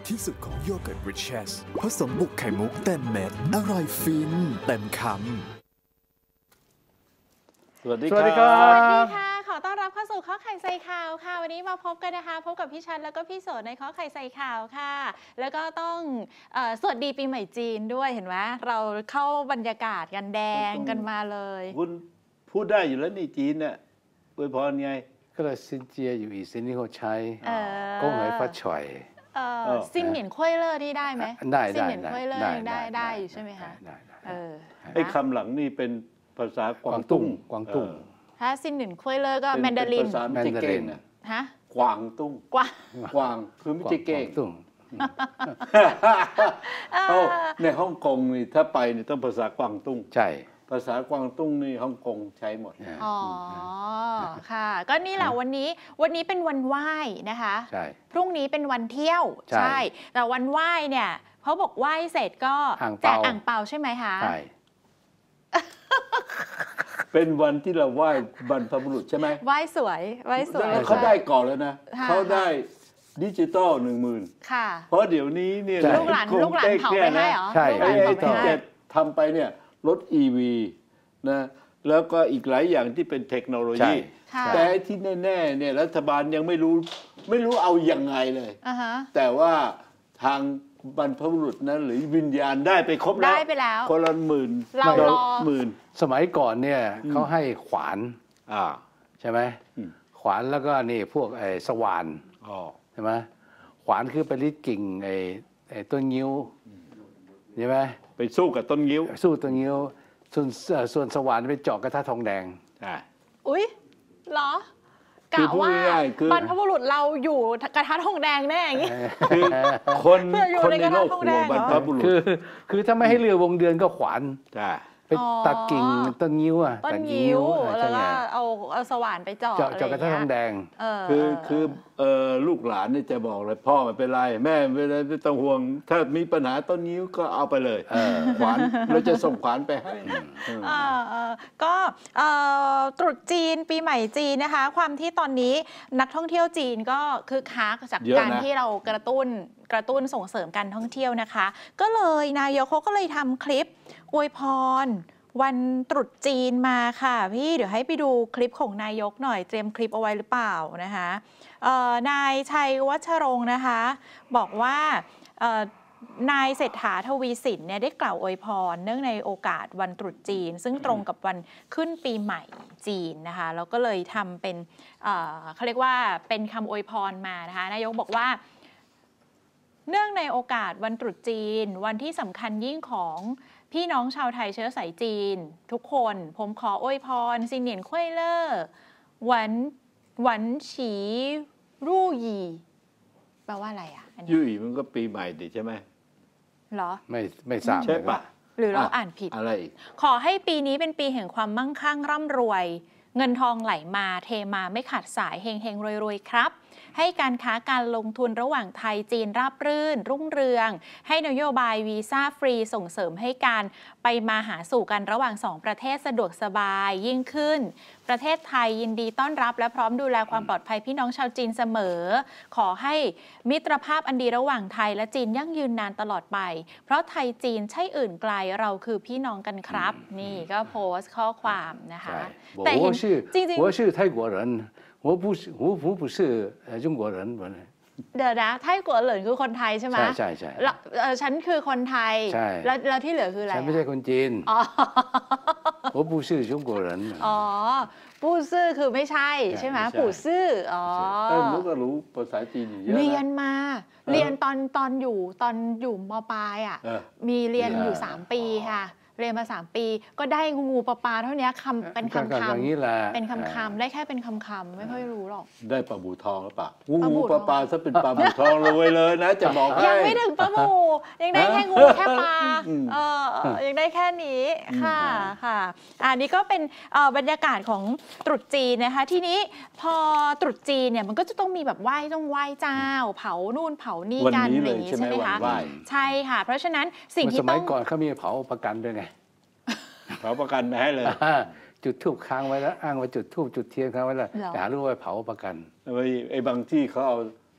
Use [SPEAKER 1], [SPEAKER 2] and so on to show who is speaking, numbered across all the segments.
[SPEAKER 1] ที่สุดของโยเกิร์ตริชเชสผสมบุกไข่มุกเต็มเม็ดอร่อยฟินเต็มคำ
[SPEAKER 2] สวัสดี
[SPEAKER 3] สวัสดี
[SPEAKER 2] ค
[SPEAKER 3] ครั
[SPEAKER 2] รับ
[SPEAKER 3] บ
[SPEAKER 4] สวัสดีค่ะขอต้อนรับเข้าสู่ข้อไข่ใส่ข่าวค่ะวันนี้มาพบกันนะคะพบกับพี่ชันแล้วก็พี่โสดในข้อไข่ใส่ข่าวค่ะแล้วก็ต้องสวัสดีปีใหม่จีนด้วยเห็นไหมเราเข้าบรรยากาศกันแดงกันมาเลย
[SPEAKER 2] คุณพูดได้อยู่แล้วนี่จีนเนี่ยอวยพรไง
[SPEAKER 3] ก็เลยซินเจียอยู่อีซินนี่เขาใช้
[SPEAKER 4] ก็
[SPEAKER 3] ก้งไหนฟ้าฉ่อย
[SPEAKER 4] ซินเหนียนคุ้ยเลอร์นี่ได้ไหม
[SPEAKER 3] ได้
[SPEAKER 4] ซินเหนียนคุ้ยเลอร์ยังได้อยู่ใช่ไหมคะ
[SPEAKER 3] ได้
[SPEAKER 2] ไอ้คำหลังนี่เป็นภาษากวางตุ้ง
[SPEAKER 3] กวางตุ้ง
[SPEAKER 4] ถ้าซินเหนียนคุ้ยเลอร์ก็แมนดาริน
[SPEAKER 2] ภาษาไม่ใช่เก่งนะ
[SPEAKER 4] ฮะ
[SPEAKER 2] กวางตุ้ง
[SPEAKER 4] กว่า
[SPEAKER 2] กวางคือไม่ใช่เก่ง
[SPEAKER 3] กวางตุ้ง
[SPEAKER 2] ในฮ่องกงนี่ถ้าไปนี่ต้องภาษากวางตุ้ง
[SPEAKER 3] ใช่
[SPEAKER 2] ภาษากวางตุ้งนี่ฮ่องกงใช้หมด
[SPEAKER 4] อ๋อค่ะก็นี่แหละวันนี้เป็นวันไหว้นะคะ
[SPEAKER 3] ใช่
[SPEAKER 4] พรุ่งนี้เป็นวันเที่ยว
[SPEAKER 3] ใช่
[SPEAKER 4] แต่วันไหว้เนี่ยเขาบอกไหว้เสร็จก็
[SPEAKER 3] อ่าง
[SPEAKER 4] แจ
[SPEAKER 3] เปาก
[SPEAKER 4] อ่างเปาใช่ไหมคะ
[SPEAKER 3] ใช่
[SPEAKER 2] เป็นวันที่เราไหว้บรรพบุรุษใช่ไหม
[SPEAKER 4] ไหว้สวยไหว้สวย
[SPEAKER 2] แล้วเขาได้ก่อนแล้วนะ
[SPEAKER 4] ค่ะ
[SPEAKER 2] เขาได้ดิจิตอล10,000
[SPEAKER 4] ค่ะ
[SPEAKER 2] เพราะเดี๋ยวนี้เนี่ย
[SPEAKER 4] ลูกหลานเผาไปให้เหรอ
[SPEAKER 3] ใช่
[SPEAKER 4] ลูกหลาน
[SPEAKER 2] ไอ้
[SPEAKER 4] เผาไป
[SPEAKER 2] ที่
[SPEAKER 4] ให้
[SPEAKER 2] จะทำไปเนี่ยรถ EV นะแล้วก็อีกหลายอย่างที่เป็นเทคโนโล
[SPEAKER 3] ใช่
[SPEAKER 2] ยี
[SPEAKER 4] ค่ะ
[SPEAKER 2] แต่ไอ้ที่แน่ๆเนี่ยรัฐบาลยังไม่รู้เอายังไงเลย
[SPEAKER 4] อ่าฮะ
[SPEAKER 2] แต่ว่าทางบรรพบุรุษนั้นหรือวิญญาณได้ไปครบแล้ว
[SPEAKER 4] ได้ไปแล้ว
[SPEAKER 2] คนละหมื่น
[SPEAKER 4] เรารอ
[SPEAKER 2] หมื่น
[SPEAKER 3] สมัยก่อนเนี่ยเขาให้ขวาน
[SPEAKER 2] อ่า
[SPEAKER 3] ใช่ไหม
[SPEAKER 2] อืม
[SPEAKER 3] ขวานแล้วก็นี่พวกสว่าน
[SPEAKER 2] อ๋อ
[SPEAKER 3] ใช่ไหมขวานคือไปริดกิ่งต้นงิ้วใช่ไหม
[SPEAKER 2] ไปสู้กับต้นงิ้ว
[SPEAKER 3] สู้ต้นงิ้วส่วนสว่านไปเจาะกระทะทองแดง
[SPEAKER 2] ใช่
[SPEAKER 4] อุ๊ยเหรอ
[SPEAKER 2] คื
[SPEAKER 4] กะ
[SPEAKER 2] อพูด
[SPEAKER 4] ว่า
[SPEAKER 2] ง่ายๆคือ
[SPEAKER 4] บรรพบุรุษเราอยู่กระทะทองแดงแน่อย่างงี้
[SPEAKER 2] คือคน
[SPEAKER 4] เพื่ออยู่
[SPEAKER 2] คน
[SPEAKER 4] ใน
[SPEAKER 2] ใน
[SPEAKER 4] กระ
[SPEAKER 2] โล
[SPEAKER 4] ทะ
[SPEAKER 2] ก
[SPEAKER 4] ทอง
[SPEAKER 2] หั
[SPEAKER 4] แด
[SPEAKER 2] ว
[SPEAKER 4] งเหรอ
[SPEAKER 2] บรรพบุรุษ
[SPEAKER 3] คือถ้าไม่ให้เรือวงเดือนก็ขวาน
[SPEAKER 2] ใช่
[SPEAKER 3] ไปตัดกิ่งต้นงิ้วอ่ะ
[SPEAKER 4] ต้น
[SPEAKER 3] ตัด
[SPEAKER 4] งิ้ว
[SPEAKER 3] ใช่
[SPEAKER 4] แล้ว
[SPEAKER 3] ไง
[SPEAKER 4] ก็เอาสว่านไปเจาะ
[SPEAKER 3] เจาะกระทะทองแดง
[SPEAKER 2] คือลูกหลานนี่จะบอกเลยพ่อไม่เป็นไรแม่ไม่เป็นไรไม่ต้องห่วง ถ้ามีปัญหาต้นนิ้วก็เอาไปเลยขวานเราจะส่งขวานไปให้
[SPEAKER 4] ก็ตรุษจีนปีใหม่จีนนะคะ ความที่ตอนนี้นักท่องเที่ยวจีนก็คือค้าจาก
[SPEAKER 2] เยอะนะ
[SPEAKER 4] การที่เรากระตุ้นส่งเสริมการท่องเที่ยวนะคะ ก็เลยนายกเขาก็เลยทำคลิปอวยพรวันตรุษจีนมาค่ะพี่เดี๋ยวให้ไปดูคลิปของนายกหน่อยเตรียมคลิปเอาไว้หรือเปล่านะคะนายชัยวัชรงค์นะคะบอกว่านายเศรษฐาทวีสินเนี่ยได้กล่าวอวยพรเนื่องในโอกาสวันตรุษจีน ซึ่งตรงกับวันขึ้นปีใหม่จีนนะคะแล้วก็เลยทำเป็นเขาเรียกว่าเป็นคำอวยพรมานะคะนายกบอกว่าเนื่องในโอกาสวันตรุษจีนวันที่สำคัญยิ่งของพี่น้องชาวไทยเชื้อสายจีนทุกคนผมขออวยพรซินเหนียนคุ้ยเลอร์หวันฉีรู่หยีแปลว่าอะไรอ่ะอันนี้
[SPEAKER 2] ยุ่ยมันก็ปีใหม่ดิใช่ไหม
[SPEAKER 4] เหรอ
[SPEAKER 3] ไม่ทราบ
[SPEAKER 2] ใช่ปะ
[SPEAKER 4] หรือเราอ่านผิด
[SPEAKER 2] อะไรอีก
[SPEAKER 4] ขอให้ปีนี้เป็นปีแห่งความมั่งคั่งร่ำรวย เงินทองไหลมาเทมาไม่ขาดสายเฮงเฮงรวยๆครับ ให้การค้าการลงทุนระหว่างไทยจีนราบรื่น รุ่งเรือง ให้นโยบายวีซ่าฟรีส่งเสริมให้การไปมาหาสู่กันระหว่างสองประเทศสะดวกสบายยิ่งขึ้น ประเทศไทยยินดีต้อนรับและพร้อมดูแลความปลอดภัยพี่น้องชาวจีนเสมอ ขอให้มิตรภาพอันดีระหว่างไทยและจีนยั่งยืนนานตลอดไป เพราะไทยจีนใช่อื่นไกลเราคือพี่น้องกันครับ นี่ก็โพสต์ข้อความนะคะ แต่เห็นจริงๆ
[SPEAKER 3] 我是泰国人我不是中国人
[SPEAKER 4] เดี๋ยวนะไทยกัวเหลินคือคนไทยใช่ไหม
[SPEAKER 3] ใช่
[SPEAKER 4] แล้วฉันคือคนไทย
[SPEAKER 3] ใช่
[SPEAKER 4] แล้วที่เหลือคืออะไร
[SPEAKER 3] ฉันไม่ใช่คนจีน
[SPEAKER 4] อ๋อ
[SPEAKER 3] 我不是中国人
[SPEAKER 4] อ๋อปู่ซื่อคือไม่ใช่ใช่ไหม
[SPEAKER 2] ไม่ใช่
[SPEAKER 4] ปู่ซื่ออ๋อ
[SPEAKER 2] รู้ก็รู้ภาษาจีนอยู่เยอะนะ
[SPEAKER 4] เรียนมาเรียนตอนอยู่มปลายอ่ะ มีเรียนอยู่3 ปีค่ะ เรียนมา3 ปีก็ได้งูปลาเท่านี้คำเป็นคำ
[SPEAKER 3] อย่างนี้แหละ
[SPEAKER 4] เป็นคำได้แค่เป็นคำไม่ค่อยรู้หรอก
[SPEAKER 2] ได้ปลาบูทองหรือเปล่า
[SPEAKER 4] ปลาบู
[SPEAKER 2] งู
[SPEAKER 4] ทอง
[SPEAKER 2] ปลาถ้าเป็นปลาบูทองรวยเลยนะจะบอกให้
[SPEAKER 4] ยังไม่ถึงปลาหมูยังได้แค่งูแค่ปลา
[SPEAKER 2] อืม
[SPEAKER 4] ยังได้แค่นี้ค่ะค่ะอันนี้ก็เป็นบรรยากาศของตรุษจีนนะคะทีนี้พอตรุษจีนเนี่ยมันก็จะต้องมีแบบไหว้เจ้า เผานู่นเผานี่
[SPEAKER 2] วัน
[SPEAKER 4] กัน
[SPEAKER 2] นี้
[SPEAKER 4] อะไร
[SPEAKER 2] เล
[SPEAKER 4] อย ย่างงี้
[SPEAKER 2] ใช่ไหม
[SPEAKER 4] ใช่ไหม
[SPEAKER 2] วัน
[SPEAKER 4] คะ
[SPEAKER 2] ไหว้
[SPEAKER 4] ใช่ค่ะ เพราะฉะนั้นสิ่ง
[SPEAKER 3] ส
[SPEAKER 4] ที่
[SPEAKER 3] มั
[SPEAKER 4] ต้
[SPEAKER 3] ย
[SPEAKER 4] อง
[SPEAKER 3] ก่อนเขามีเผาประกันด้วยไง
[SPEAKER 2] เผาประกันไปให้เลย
[SPEAKER 3] จุดธูปค้างไว้แล้วอ้างว่าจุดธูปจุดเทียนค้างไว้แล้ว
[SPEAKER 4] เหรอ
[SPEAKER 3] หารู้ว่าเผาประกัน
[SPEAKER 2] ไอ้บางที่เขาเอา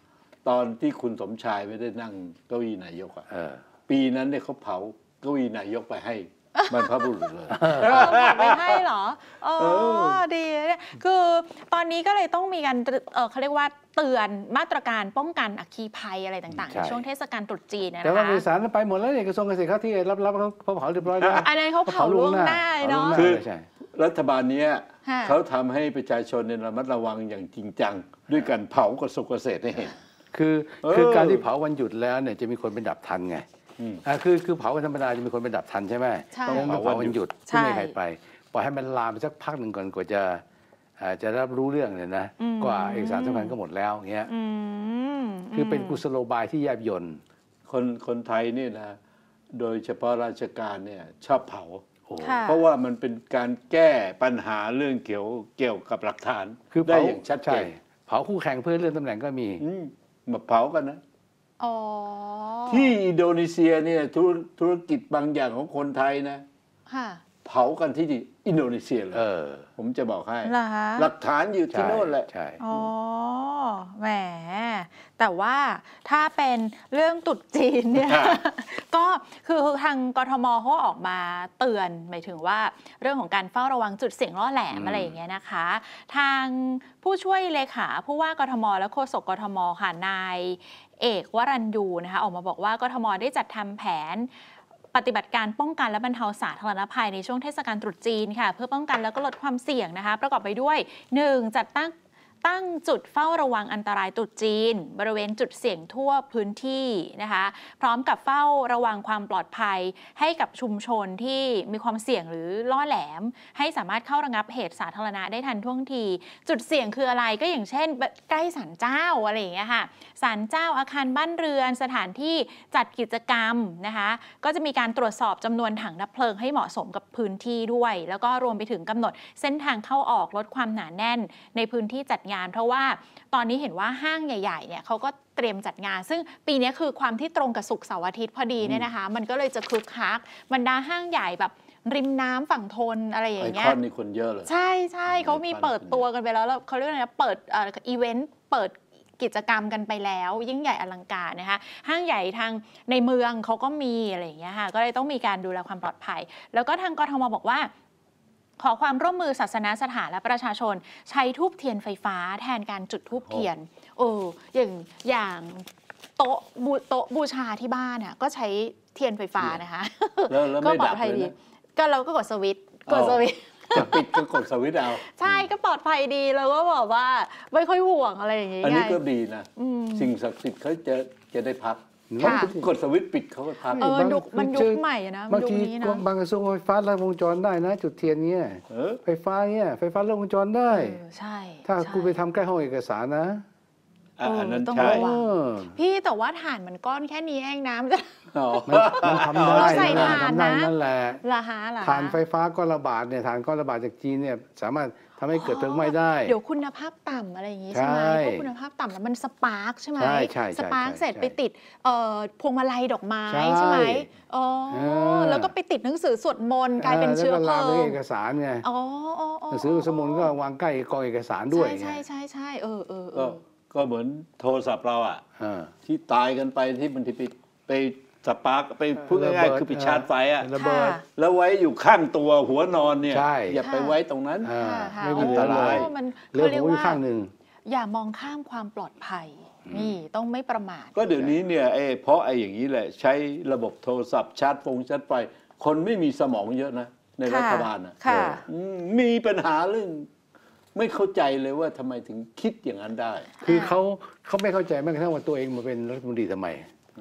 [SPEAKER 2] ตอนที่คุณสมชายไม่ได้นั่งเก้าอี้นายกอ่ะปีนั้นเนี่ยเขาเผาเก้าอี้นายกไปให้บรรพบุรุษเลย
[SPEAKER 4] บอกไม่ให้เหรอดีคือตอนนี้ก็เลยต้องมีการเขาเรียกว่าเตือนมาตรการป้องกันอัคคีภัยอะไรต่างๆในช่วงเทศกาลตรุษจีนนะคะ
[SPEAKER 3] แต่ว่าเอกสารไปหมดแล้วเนี่ยกระทรวงเกษตรเขาที่รับเขาเผาเรียบร้อยแล้ว
[SPEAKER 4] อันนั้นเขาเผาล่วงหน้าเนาะ
[SPEAKER 2] คือรัฐบาลนี้เขาทำให้ประชาชนระมัดระวังอย่างจริงจังด้วยการเผากระทรวงเกษตรให้เห็น
[SPEAKER 3] คือการที่เผาวันหยุดแล้วเนี่ยจะมีคนไปดับทันไงคือเผากันธรรมดาจะมีคนไปดับทันใช่ไหมต้องเผาวันหยุดที่ไม่ใครไปปล่อยให้มันลามไปสักพักหนึ่งก่อนกว่าจะรับรู้เรื่องเนี่ยนะกว่าเอกสารสำคัญก็หมดแล้วเงี้ยคือเป็นกุศโลบายที่แยบยล
[SPEAKER 2] คนไทยนี่นะโดยเฉพาะราชการเนี่ยชอบเผาเพราะว่ามันเป็นการแก้ปัญหาเรื่องเกี่ยวกับหลักฐานได้อย่างชัดเจน
[SPEAKER 3] เผาคู่แข่งเพื่อเลื่อนตำแหน่งก็มี
[SPEAKER 2] มาเผากันนะที่อินโดนีเซียเนี่ยธุรกิจบางอย่างของคนไทยนะเผากันที่อินโดนีเซียเลยผมจะบอกให้หลักฐานอยู่ที่โน่นแหละ
[SPEAKER 4] อ๋อแหมแต่ว่าถ้าเป็นเรื่องตรุษจีนเนี่ยก็คือทางกทมเขาออกมาเตือนหมายถึงว่าเรื่องของการเฝ้าระวังจุดเสี่ยงล่อแหลมอะไรอย่างเงี้ยนะคะทางผู้ช่วยเลขาผู้ว่ากทมและโฆษกกทมค่ะนายเอกวรัญยูนะคะออกมาบอกว่ากทมได้จัดทำแผนปฏิบัติการป้องกันและบรรเทาสาธารณภัยในช่วงเทศกาลตรุษจีนค่ะเพื่อป้องกันแล้วก็ลดความเสี่ยงนะคะประกอบไปด้วย 1. จัดตั้งจุดเฝ้าระวังอันตรายตรุษจีนบริเวณจุดเสี่ยงทั่วพื้นที่นะคะพร้อมกับเฝ้าระวังความปลอดภัยให้กับชุมชนที่มีความเสี่ยงหรือล่อแหลมให้สามารถเข้าระงับเหตุสาธารณะได้ทันท่วงทีจุดเสี่ยงคืออะไรก็อย่างเช่นใกล้ศาลเจ้าอะไรอย่างเงี้ยค่ะศาลเจ้าอาคารบ้านเรือนสถานที่จัดกิจกรรมนะคะก็จะมีการตรวจสอบจำนวนถังดับเพลิงให้เหมาะสมกับพื้นที่ด้วยแล้วก็รวมไปถึงกำหนดเส้นทางเข้าออกลดความหนาแน่นในพื้นที่จัดงานเพราะว่าตอนนี้เห็นว่าห้างใหญ่ๆเนี่ยเขาก็เตรียมจัดงานซึ่งปีนี้คือความที่ตรงกับศุกร์เสาร์อาทิตย์พอดีเนี่ยนะคะมันก็เลยจะคึกคักบรรดาห้างใหญ่แบบริมน้ำฝั่งทนอะไรอย่างเงี้ย
[SPEAKER 2] ไอคอนนี่คนเยอะเลย
[SPEAKER 4] ใช่เขามีเปิดตัวกันไปแล้วเขาเรียกอะไรนะเปิดอีเวนต์เปิดกิจกรรมกันไปแล้วยิ่งใหญ่อลังการนะคะห้างใหญ่ทางในเมืองเขาก็มีอะไรอย่างเงี้ยค่ะก็เลยต้องมีการดูแลความปลอดภัยแล้วก็ทางกทมบอกว่าขอความร่วมมือศาสนสถานและประชาชนใช้ธูปเทียนไฟฟ้าแทนการจุดธูปเทียนอย่างโต๊ะบูชาที่บ้านก็ใช้เทียนไฟฟ้านะคะ
[SPEAKER 2] ก็ปลอดภัยดี
[SPEAKER 4] ก็เราก็กดสวิตช์
[SPEAKER 2] จะปิดก็กดสวิตช์เอา
[SPEAKER 4] ใช่ก็ปลอดภัยดีแล้วก็บอกว่าไม่ค่อยห่วงอะไรอย่างเงี้ย
[SPEAKER 2] อันนี้ก็ดีนะสิ่งศักดิ์สิทธิ์เขาจะได้พักกดสวิตช์ปิดเขาก็พัก
[SPEAKER 4] มันยุคใหม่นะ
[SPEAKER 3] บางทีบางกระทรวงไฟฟ้าลัดวงจรได้นะจุดเทียนเนี่ยไฟฟ้าลัดวงจรได้
[SPEAKER 4] ใช่
[SPEAKER 3] ถ้ากูไปทำใกล้ห้องเอกสารนะ
[SPEAKER 2] อันนั้น
[SPEAKER 4] ใช่พี่แต่ว่าถ่านมันก้อนแค่นี้เองนะมัน
[SPEAKER 3] ทำได้
[SPEAKER 4] ใส่ถ่านนะ
[SPEAKER 3] นั่นแหละถ่านไฟฟ้าก้อนระบาดเนี่ยถ่านก้อนระบาดจากจีนเนี่ยสามารถทำให้เกิดเพลิงไหม้ได้
[SPEAKER 4] เดี๋ยวคุณภาพต่ำอะไรอย่างงี้ใช่ไหมเพราะคุณภาพต่ำแล้วมันสปาร์กใช่ไหมสปาร์กเสร็จไปติดพวงมาลัยดอกไม้ใช่ไหมแล้วก็ไปติดหนังสือสวดมนต์กลายเป็นเชื้อเพลิง
[SPEAKER 3] เอกสารไงหนังสือสวดมนต์ก็วางใกล้กองเอกสารด้วย
[SPEAKER 4] ใช่
[SPEAKER 2] ก็เหมือนโทรศัพท์เราที่ตายกันไปที่มันที่ไปสปาร์กไปพูดง่ายๆคือไปชาร์จไฟแล้วไว้อยู่ข้างตัวหัวนอนเนี่ยอย่าไปไว้ตรงนั้น
[SPEAKER 3] ไม่มีอันตรายเรื่องหัวข้างหนึ่ง
[SPEAKER 4] อย่ามองข้ามความปลอดภัยนี่ต้องไม่ประมาท
[SPEAKER 2] ก็เดี๋ยวนี้เนี่ยเพราะอย่างนี้แหละใช้ระบบโทรศัพท์ชาร์จไฟคนไม่มีสมองเยอะนะในรัฐบาลมีปัญหาเรื่องไม่เข้าใจเลยว่าทำไมถึงคิดอย่างนั้นได้
[SPEAKER 3] คือเขาไม่เข้าใจแม้กระทั่งว่าตัวเองมาเป็นรัฐมนตรีทำไม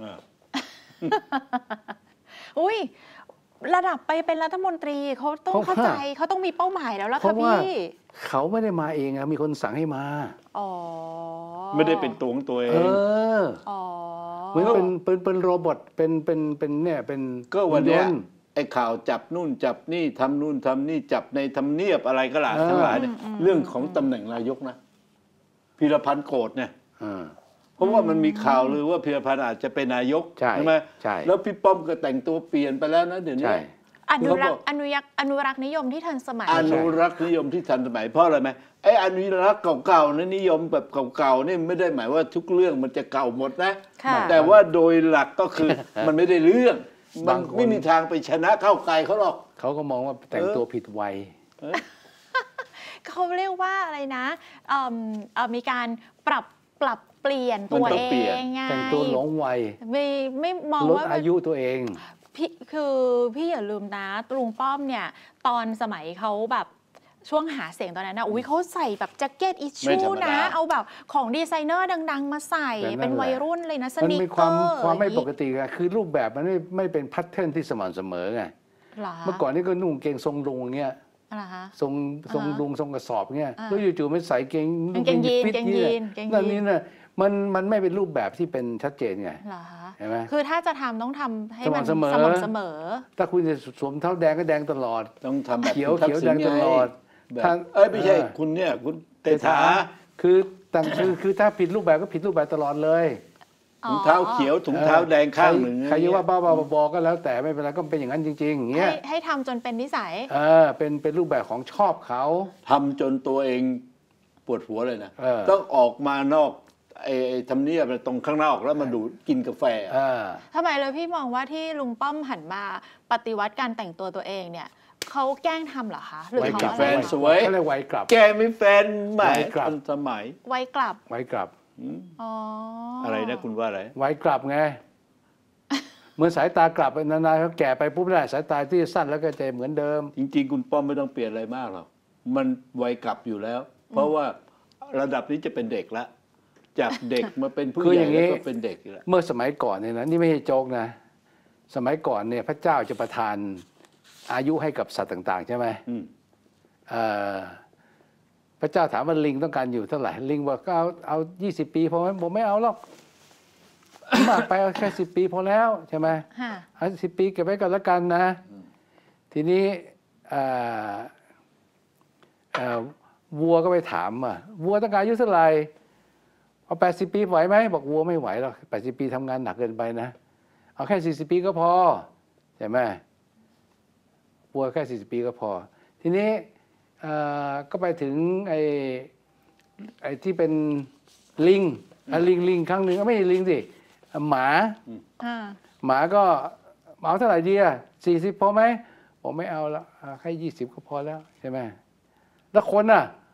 [SPEAKER 4] อุ้ยระดับไปเป็นรัฐมนตรีเขาต้องเข้าใจเขาต้องมีเป้าหมายแล้วล่ะค่ะพี่
[SPEAKER 3] เขาไม่ได้มาเองมีคนสั่งให้มา
[SPEAKER 2] ไม่ได้เป็นตัวของตัวเอง
[SPEAKER 3] เหมือนเป็นโรบอทเป็นเนี่ยเป็น
[SPEAKER 2] ก็วันนี้ไอ้ข่าวจับนู่นจับนี่ทำนู่นทำนี่จับในทำเนียบอะไรก็หลายทั้งหลายเนี่ยเรื่องของตำแหน่งนายกนะพีรพันธ์โกรธเนี่ยเพราะว่ามันมีข่าวเลยว่าพีรพันธ์อาจจะเป็นนายกใช่ไหมแล้วพี่ป้อมก็แต่งตัวเปลี่ยนไปแล้วนะเดี๋ยวนี้
[SPEAKER 4] อนุรักษ์นิยมที่ทันสมัย
[SPEAKER 2] อนุรักษ์นิยมที่ทันสมัยเพราะอะไรไหมไอ้อนุรักษ์เก่าๆนะนิยมแบบเก่าๆนี่ไม่ได้หมายว่าทุกเรื่องมันจะเก่าหมดนะ
[SPEAKER 4] ค่ะ
[SPEAKER 2] แต่ว่าโดยหลักก็คือ มันไม่ได้เรื่องมัน
[SPEAKER 3] บางคน
[SPEAKER 2] ไม่มีทางไปชนะเข้าไกลเขาหรอก
[SPEAKER 3] เขาก็มองว่าแต่งตัวผิดวัย
[SPEAKER 4] เขาเรียกว่าอะไรนะมีการปรับเปลี่ยนตัว
[SPEAKER 2] มันต้
[SPEAKER 4] เอ
[SPEAKER 2] องเปลี่ยน
[SPEAKER 4] งไง
[SPEAKER 3] แต่งตัวหลงวัย
[SPEAKER 4] ไม่มอง
[SPEAKER 3] ลด
[SPEAKER 4] ว่า
[SPEAKER 3] อายุตัวเอง
[SPEAKER 4] พี่อย่าลืมนะลุงป้อมเนี่ยตอนสมัยเขาแบบช่วงหาเสียงตอนนั้นนะอุ้ยเขาใส่แบบแจ็คเก็ตอิช
[SPEAKER 2] ไม่
[SPEAKER 4] ชู
[SPEAKER 2] ธรรมดา
[SPEAKER 4] นะเอาแบบของดีไซเนอร์ดัง ๆ มาใส่
[SPEAKER 3] แบบนั้น
[SPEAKER 4] เป็นวัยรุ่นเลยนะส
[SPEAKER 3] มัน
[SPEAKER 4] นิ
[SPEAKER 3] มี
[SPEAKER 4] เกอร์
[SPEAKER 3] ความไม่
[SPEAKER 4] อย่าง
[SPEAKER 3] ป
[SPEAKER 4] งี้
[SPEAKER 3] กติไงคือรูปแบบมันไม่เป็นแพทเทิร์นที่สม่ำเสมอไง
[SPEAKER 4] เหรอ
[SPEAKER 3] เมื่อก่อนนี่ก็นุ่งเกงทรงลุงอย่างเงี้ย
[SPEAKER 4] อะไรคะ
[SPEAKER 3] ทรง
[SPEAKER 4] อ่าฮะ
[SPEAKER 3] ลุงทรงกระสอบเงี้ย
[SPEAKER 4] อ่า
[SPEAKER 3] แล้วจู่ๆไม่ใส่เกง
[SPEAKER 4] เกงยีน
[SPEAKER 3] ฟิต
[SPEAKER 4] เกงยีนเกงยีน
[SPEAKER 3] นั่นนี่น่ะมันไม่เป็นรูปแบบที่เป็นชัดเจนไง
[SPEAKER 4] เหรอคะ
[SPEAKER 3] เห็นไหม
[SPEAKER 4] คือถ้าจะทำต้องทำให้มัน
[SPEAKER 3] สม่ำเสมอ
[SPEAKER 4] สม่ำเสมอ
[SPEAKER 3] ถ้าคุณจะสวมเท้าแดงก็แดงตลอด
[SPEAKER 2] ต้องทำแบบ
[SPEAKER 3] เขียว
[SPEAKER 2] คุณทัก
[SPEAKER 3] เขียว
[SPEAKER 2] ษิ
[SPEAKER 3] แด
[SPEAKER 2] ณ
[SPEAKER 3] ง
[SPEAKER 2] ไ
[SPEAKER 3] ตลอด
[SPEAKER 2] แบบ
[SPEAKER 3] ทาง
[SPEAKER 2] ไม่ใช่คุณเนี่ยคุณเตถา
[SPEAKER 3] คือแต่งคือถ้าผิดรูปแบบก็ผิดรูปแบบตลอดเลย
[SPEAKER 2] ถุงเท้าเขียวถุงเท้าแดงข้างหนึ่ง
[SPEAKER 3] ใครจะว่าบ้าๆบอๆก็แล้วแต่ไม่เป็นไรก็เป็นอย่างนั้นจริงๆอย่างเงี้ย
[SPEAKER 4] ให้ทำจนเป็นนิสัย
[SPEAKER 3] เป็นรูปแบบของชอบเขา
[SPEAKER 2] ทำจนตัวเองปวดหัวเลยนะ
[SPEAKER 3] เออ
[SPEAKER 2] ต้องออกมานอกไอ้ทำเนียบตรงข้างนอกแล้วมาดูกินกาแฟ
[SPEAKER 4] ทำไมเลยพี่มองว่าที่ลุงป้อมหันมาปฏิวัติการแต่งตัวตัวเองเนี่ยเขาแกล้งทำเหรอคะหรือ
[SPEAKER 3] ไว้
[SPEAKER 4] เขา
[SPEAKER 3] กลับ
[SPEAKER 4] อะ
[SPEAKER 2] แฟ
[SPEAKER 4] ไร
[SPEAKER 2] น
[SPEAKER 4] เหรอ
[SPEAKER 2] สวย
[SPEAKER 3] เขาเรียกไว้กลับ
[SPEAKER 2] แกมีแฟนใหม่
[SPEAKER 3] ไว้กลับ
[SPEAKER 2] ทันสมัย
[SPEAKER 4] ไว้กลับ
[SPEAKER 3] ไว้กลับ
[SPEAKER 4] อ๋อ
[SPEAKER 2] อะไรนะคุณว่าอะไร
[SPEAKER 3] ไว้กลับไงเหมือนสายตากลับนานๆเขาแก่ไปปุ๊บได้สายตาที่สั้นแล้วก็จะเหมือนเดิม
[SPEAKER 2] จริงๆ คุณป้อมไม่ต้องเปลี่ยนอะไรมากหรอกมันวัยกลับอยู่แล้ว เพราะว่าระดับนี้จะเป็นเด็กละจากเด็กมาเป็นผู้
[SPEAKER 3] คือ
[SPEAKER 2] ให
[SPEAKER 3] อ
[SPEAKER 2] ญ่
[SPEAKER 3] ย่างนี้
[SPEAKER 2] แล้วก็เป็นเด็กอีกแล้ว
[SPEAKER 3] เมื่อสมัยก่อนเนี่ยนะนี่ไม่ใช่โจกนะ สมัยก่อนเนี่ยพระเจ้าจะประทานอายุให้กับสัตว์ต่าง ๆ ใช่ไหม
[SPEAKER 2] อืม
[SPEAKER 3] เอ่อพระเจ้าถามว่าลิงต้องการอยู่เท่าไหร่ลิงบอกก็เอา20 ปีพอไหมผมไม่เอาหรอก มากไปเอาแค่10 ปีพอแล้วใช่ไหม
[SPEAKER 4] ค่ะ
[SPEAKER 3] เอา10 ปีเก็บไว้ก่อนแล้วกันนะ ทีนี้วัวก็ไปถามวัวต้องการอายุเท่าไหร่เอา80 ปีไหวไหมบอกวัวไม่ไหวหรอก80 ปีทำงานหนักเกินไปนะเอาแค่40 ปีก็พอใช่ไหมวัวแค่40 ปีก็พอ ทีนี้ก็ไปถึงไอ้ที่เป็นลิงลิงครั้งหนึ่งไม่ใช่ลิงสิหมา หมาก็เอาเท่าไหร่ดี40 พอไหมผมไม่เอาแล้วแค่20 ก็พอแล้วใช่ไหมแล้วคน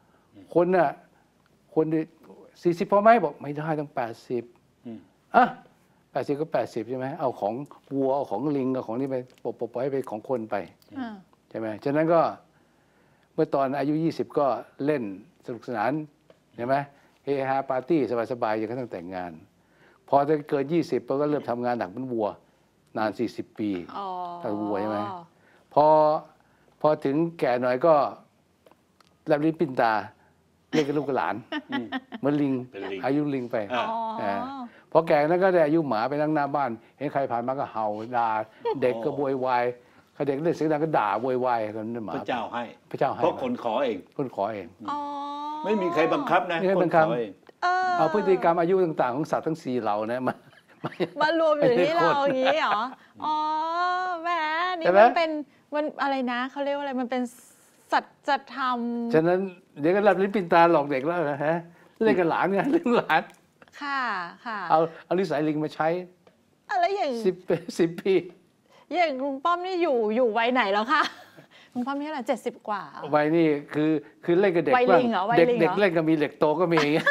[SPEAKER 3] 40 พอไหมบอกไม่ได้ต้อง8080 ก็ 80ใช่ไหมเอาของวัวเอาของลิงเอาของนี่ไปปล่อยให้เป็นของคนไปใช่ไหมฉะนั้นก็เมื่อตอนอายุ20 ก็เล่นสนุกสนานใช่ไหมเฮฮาปาร์ตี้สบายๆจนกระทั่งแต่งงาน พอจะเกิด20ก็เริ่มทำงานหนักเป็นวัวนาน40 ปีถ้าวัวใช่ไหมพอถึงแก่หน่อยก็แลบลิ้นปิ้นตาเรียกกันลูกกับหลานเหมือนลิง
[SPEAKER 2] เป็นลิง
[SPEAKER 3] อายุลิงไป
[SPEAKER 2] อ่า
[SPEAKER 3] พอแก่นั้นก็ได้อายุหมาไปนั่งหน้าบ้าน เห็นใครผ่านมาก็เห่าด่าเด็กก็โวยวายถ้าเด็กเล่นเสียงดังก็ด่าโวยวายกันนั่นหมา
[SPEAKER 2] พระเจ้าให้
[SPEAKER 3] พระเจ้าให้
[SPEAKER 2] เพราะคนขอเอง
[SPEAKER 3] คนขอเอง
[SPEAKER 2] ไม่มีใครบังคับนะ
[SPEAKER 3] ไม่มีใคร
[SPEAKER 2] ค
[SPEAKER 3] บั
[SPEAKER 2] น
[SPEAKER 3] งคับ
[SPEAKER 2] ขอเอง
[SPEAKER 3] เอาพฤติกรรมอายุต่างๆของสัตว์ทั้ง4เหล่านะมาม
[SPEAKER 4] ารวมอยู่ที่เราอย่างนี้เหรอ อ๋อแหมนี่
[SPEAKER 3] ใช่ไหม
[SPEAKER 4] มันอะไรนะเขาเรียกว่าอะไรมันเป็นสัจธรรม
[SPEAKER 3] ฉะนั้นเดี๋ยวก็รับลิ้นปินตาหลอกเด็กแล้วนะฮะเล่นกับหลานไงเล่นกับหลาน
[SPEAKER 4] ค่ะค่ะ
[SPEAKER 3] เอานิสัยลิงมาใช้
[SPEAKER 4] อะไรอย่าง
[SPEAKER 3] 10 ปี
[SPEAKER 4] อย่างลุงป้อมนี่อยู่วัยไหนแล้วคะลุงป้อมนี่เท่าไหร่70 กว่า
[SPEAKER 3] วัยนี่คือเล่นกับเด็ก
[SPEAKER 4] วัยลิงเหรอวัยลิงเหรอ
[SPEAKER 3] เด็กเล่นก็มีเด็กโตก็มี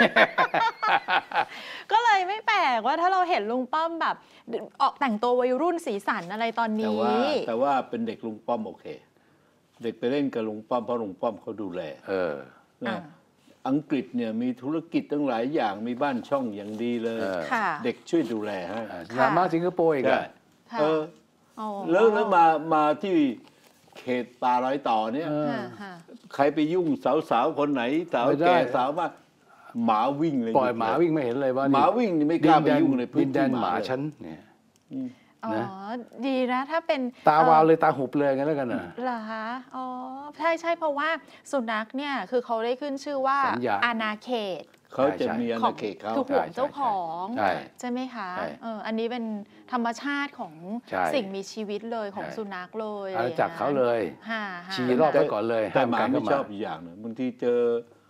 [SPEAKER 4] ก็เลยไม่แปลกว่าถ้าเราเห็นลุงป้อมแบบออกแต่งตัววัยรุ่นสีสันอะไรตอน
[SPEAKER 2] แต่
[SPEAKER 4] นี้
[SPEAKER 2] ว่าเป็นเด็กลุงป้อมโอเค เด็กไปเล่นกับลุงป้อมเพราะลุงป้อมเขาดูแลนะอังกฤษเนี่ยมีธุรกิจตั้งหลายอย่างมีบ้านช่องอย่างดีเลย
[SPEAKER 4] ค่ะ
[SPEAKER 2] เด็กช่วยดูแลให้
[SPEAKER 3] สนามม้าสิงคโปร์อีก
[SPEAKER 2] ใช่
[SPEAKER 3] อะ
[SPEAKER 4] ค่ะ อ๋อ
[SPEAKER 2] แล้วมาที่เขตป่าร้อยต่อเนี่ย
[SPEAKER 4] ค่ะ
[SPEAKER 2] ใครไปยุ่งสาวๆคนไหนสาวแก่สาวมากหมาวิ่งเลย
[SPEAKER 3] ปล่อยหมาวิ่งไม่เห็นเลยว่า
[SPEAKER 2] หมาวิ่งนี่ไม่กล้าไปยุ่งในพื้
[SPEAKER 3] ดิ
[SPEAKER 2] น
[SPEAKER 3] นแด
[SPEAKER 2] ที่
[SPEAKER 3] นหมา
[SPEAKER 2] เลย
[SPEAKER 3] ฉันเนี่ย
[SPEAKER 4] อ๋อ
[SPEAKER 3] นะ
[SPEAKER 4] ดีนะถ้าเป็น
[SPEAKER 3] ตาวาวเลยตาหุบเลยงั้นแล้วกันน่ะ
[SPEAKER 4] เหรอคะอ๋อใช่เพราะว่าสุนัขเนี่ยคือเขาได้ขึ้นชื่อว่า
[SPEAKER 3] สัญญา
[SPEAKER 4] อาณาเขต
[SPEAKER 2] เขาจะมีอาณาเขตเขา
[SPEAKER 4] คือห่วงเจ้าของ
[SPEAKER 3] ใช่
[SPEAKER 4] ใช่ไหมคะ
[SPEAKER 3] ใช่
[SPEAKER 4] อันนี้เป็นธรรมชาติของ
[SPEAKER 3] ใช่
[SPEAKER 4] สิ่งมีชีวิตเลยของ
[SPEAKER 3] ใช่
[SPEAKER 4] สุนัขเลย
[SPEAKER 3] อาณาจักรเขาเลย
[SPEAKER 4] ค่ะ
[SPEAKER 3] ชี้รอบไว้ก่อนเลย
[SPEAKER 2] แต่
[SPEAKER 3] ห้าม
[SPEAKER 2] หมา
[SPEAKER 3] การ
[SPEAKER 2] ไม่
[SPEAKER 3] เข้า
[SPEAKER 2] ช
[SPEAKER 3] มา
[SPEAKER 2] อบอีกอย่างหนึงบางทีเจอ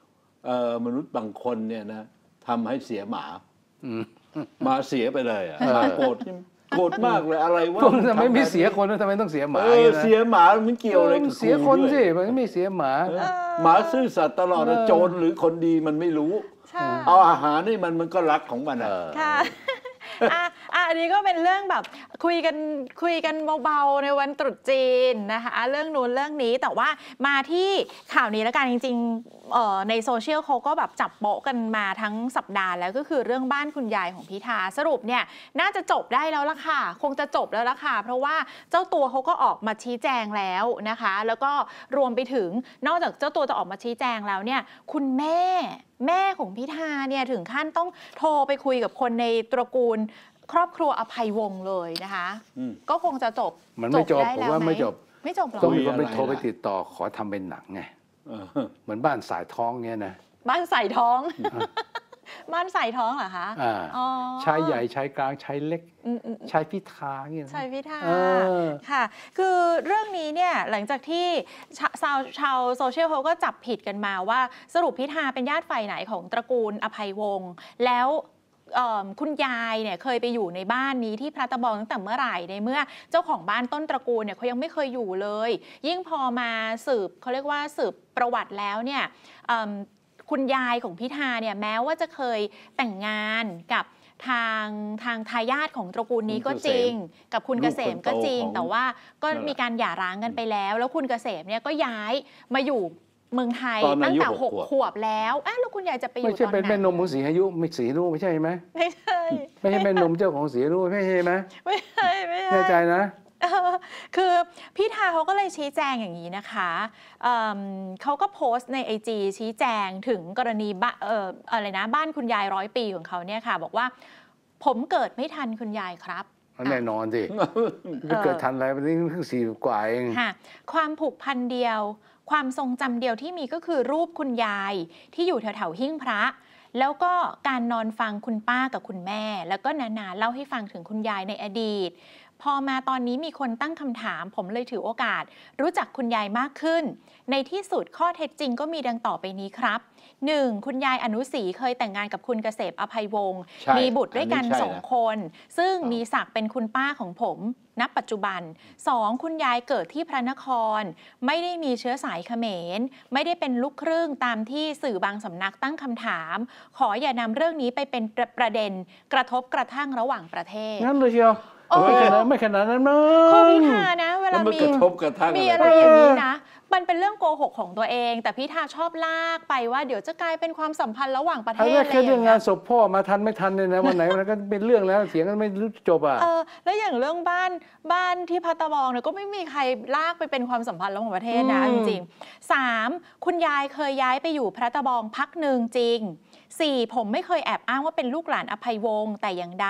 [SPEAKER 2] มนุษย์บางคนเนี่ยนะทำให้เสียหมาหมาเสียไปเลยอ่ะโกรธมากเลยอะไรวะ
[SPEAKER 3] ทำไมไม่เสียคนทำไมต้องเสียหมา
[SPEAKER 2] เสียหมามันเกี่ยวอะไรกับ
[SPEAKER 3] เสียคนสิมันไม่เสียหมา
[SPEAKER 2] หมาซื่อสัตย์ตลอดโจรหรือคนดีมันไม่รู้เอาอาหารให้มันก็รักของมัน
[SPEAKER 4] ค่ะอันนี้ก็เป็นเรื่องแบบคุยกันเบาๆในวันตรุษจีนนะคะเรื่องนู้นเรื่องนี้แต่ว่ามาที่ข่าวนี้แล้วกันจริงๆในโซเชียลเขาก็แบบจับโป๊ะกันมาทั้งสัปดาห์แล้วก็คือเรื่องบ้านคุณยายของพิธาสรุปเนี่ยน่าจะจบได้แล้วล่ะค่ะคงจะจบแล้วล่ะค่ะเพราะว่าเจ้าตัวเขาก็ออกมาชี้แจงแล้วนะคะแล้วก็รวมไปถึงนอกจากเจ้าตัวจะออกมาชี้แจงแล้วเนี่ยคุณแม่ของพิธาเนี่ยถึงขั้นต้องโทรไปคุยกับคนในตระกูลครอบครัวอภัยวงศ์เลยนะคะก็คงจะจบ
[SPEAKER 3] มันไม่จบผมว่าไม่จบ
[SPEAKER 4] หรอ
[SPEAKER 3] ต้องมีคนไปโทรไปติดต่อขอทำเป็นหนังไงเหมือนบ้านสายท้องเงี้ยนะ
[SPEAKER 4] บ้านสายท้องบ้านสายท้องเหรอคะ
[SPEAKER 3] ชายใหญ่ชายกลางชายเล็กชายพิธาเงี้ย
[SPEAKER 4] ชายพิธาค่ะคือเรื่องนี้เนี่ยหลังจากที่ชาวโซเชียลเขาก็จับผิดกันมาว่าสรุปพิธาเป็นญาติฝ่ายไหนของตระกูลอภัยวงศ์แล้วคุณยายเนี่ยเคยไปอยู่ในบ้านนี้ที่พระตะบองตั้งแต่เมื่อไหร่ในเมื่อเจ้าของบ้านต้นตระกูลเนี่ยเขายังไม่เคยอยู่เลยยิ่งพอมาสืบเขาเรียกว่าสืบประวัติแล้วเนี่ยคุณยายของพิธาเนี่ยแม้ว่าจะเคยแต่งงานกับทางทายาทของตระกูลนี้ก็จริงกับคุณเกษมก็จริงแต่ว่าก็มีการหย่าร้างกันไปแล้วคุณเกษมเนี่ยก็ย้ายมาอยู่เมืองไทยตั้งแต่6 ขวบแล้วแล้วคุณยายจะไปอยู่ตอนไหน
[SPEAKER 3] ไม่ใช่เป็นแม่นมของศรีอายุไม่ศรีนุ่ไม่ใช่ไหม
[SPEAKER 4] ไม่ใช่
[SPEAKER 3] ไม่ใช่แม่นมเจ้าของศรีนุ่ไม่ใช่ไหม
[SPEAKER 4] ไม่ใช่
[SPEAKER 3] แน่ใจนะ
[SPEAKER 4] คือพี่ทาเขาก็เลยชี้แจงอย่างนี้นะคะเขาก็โพสต์ใน IG ชี้แจงถึงกรณีอะไรนะบ้านคุณยาย100 ปีของเขาเนี่ยค่ะบอกว่าผมเกิดไม่ทันคุณยายครับ
[SPEAKER 3] แน่นอนสิเกิดทันอะไรวันนี้เพิ่ง40 กว่าเอง
[SPEAKER 4] ความผูกพันเดียวความทรงจำเดียวที่มีก็คือรูปคุณยายที่อยู่แถวๆหิ้งพระแล้วก็การนอนฟังคุณป้ากับคุณแม่แล้วก็นาๆเล่าให้ฟังถึงคุณยายในอดีตพอมาตอนนี้มีคนตั้งคำถามผมเลยถือโอกาสรู้จักคุณยายมากขึ้นในที่สุดข้อเท็จจริงก็มีดังต่อไปนี้ครับ 1. คุณยายอนุศรีเคยแต่งงานกับคุณเกษมอภัยวงศ์มีบุตรด้วยกัน2 คนซึ่งมีศักดิ์เป็นคุณป้าของผมณปัจจุบัน 2. คุณยายเกิดที่พระนครไม่ได้มีเชื้อสายเขมรไม่ได้เป็นลูกครึ่งตามที่สื่อบางสำนักตั้งคำถามขออย่านำเรื่องนี้ไปเป็นประเด็นกระทบกระทั่งระหว่างประเทศ
[SPEAKER 3] งั้นเลยเชียวไม่ขนาดนั้นมั้ง
[SPEAKER 4] ข้อพิธานะเวลามีอะไรอย่างนี้นะมันเป็นเรื่องโกหกของตัวเองแต่พิธาชอบลากไปว่าเดี๋ยวจะกลายเป็นความสัมพันธ์ระหว่างประเทศอะไรอย่างเงี้ย
[SPEAKER 3] แค่เรื่องงานศพพ่อมาทันไม่ทันเนี่ยนะวันไหนมันก็เป็นเรื่องแล้วเสียงกันไม่รู้จบอ่ะ
[SPEAKER 4] แล้วอย่างเรื่องบ้านที่พัตบองเนี่ยก็ไม่มีใครลากไปเป็นความสัมพันธ์ระหว่างประเทศนะจริงๆ 3. คุณยายเคยย้ายไปอยู่พระตะบองพักหนึ่งจริง 4. ผมไม่เคยแอบอ้างว่าเป็นลูกหลานอภัยวงศ์แต่อย่างใด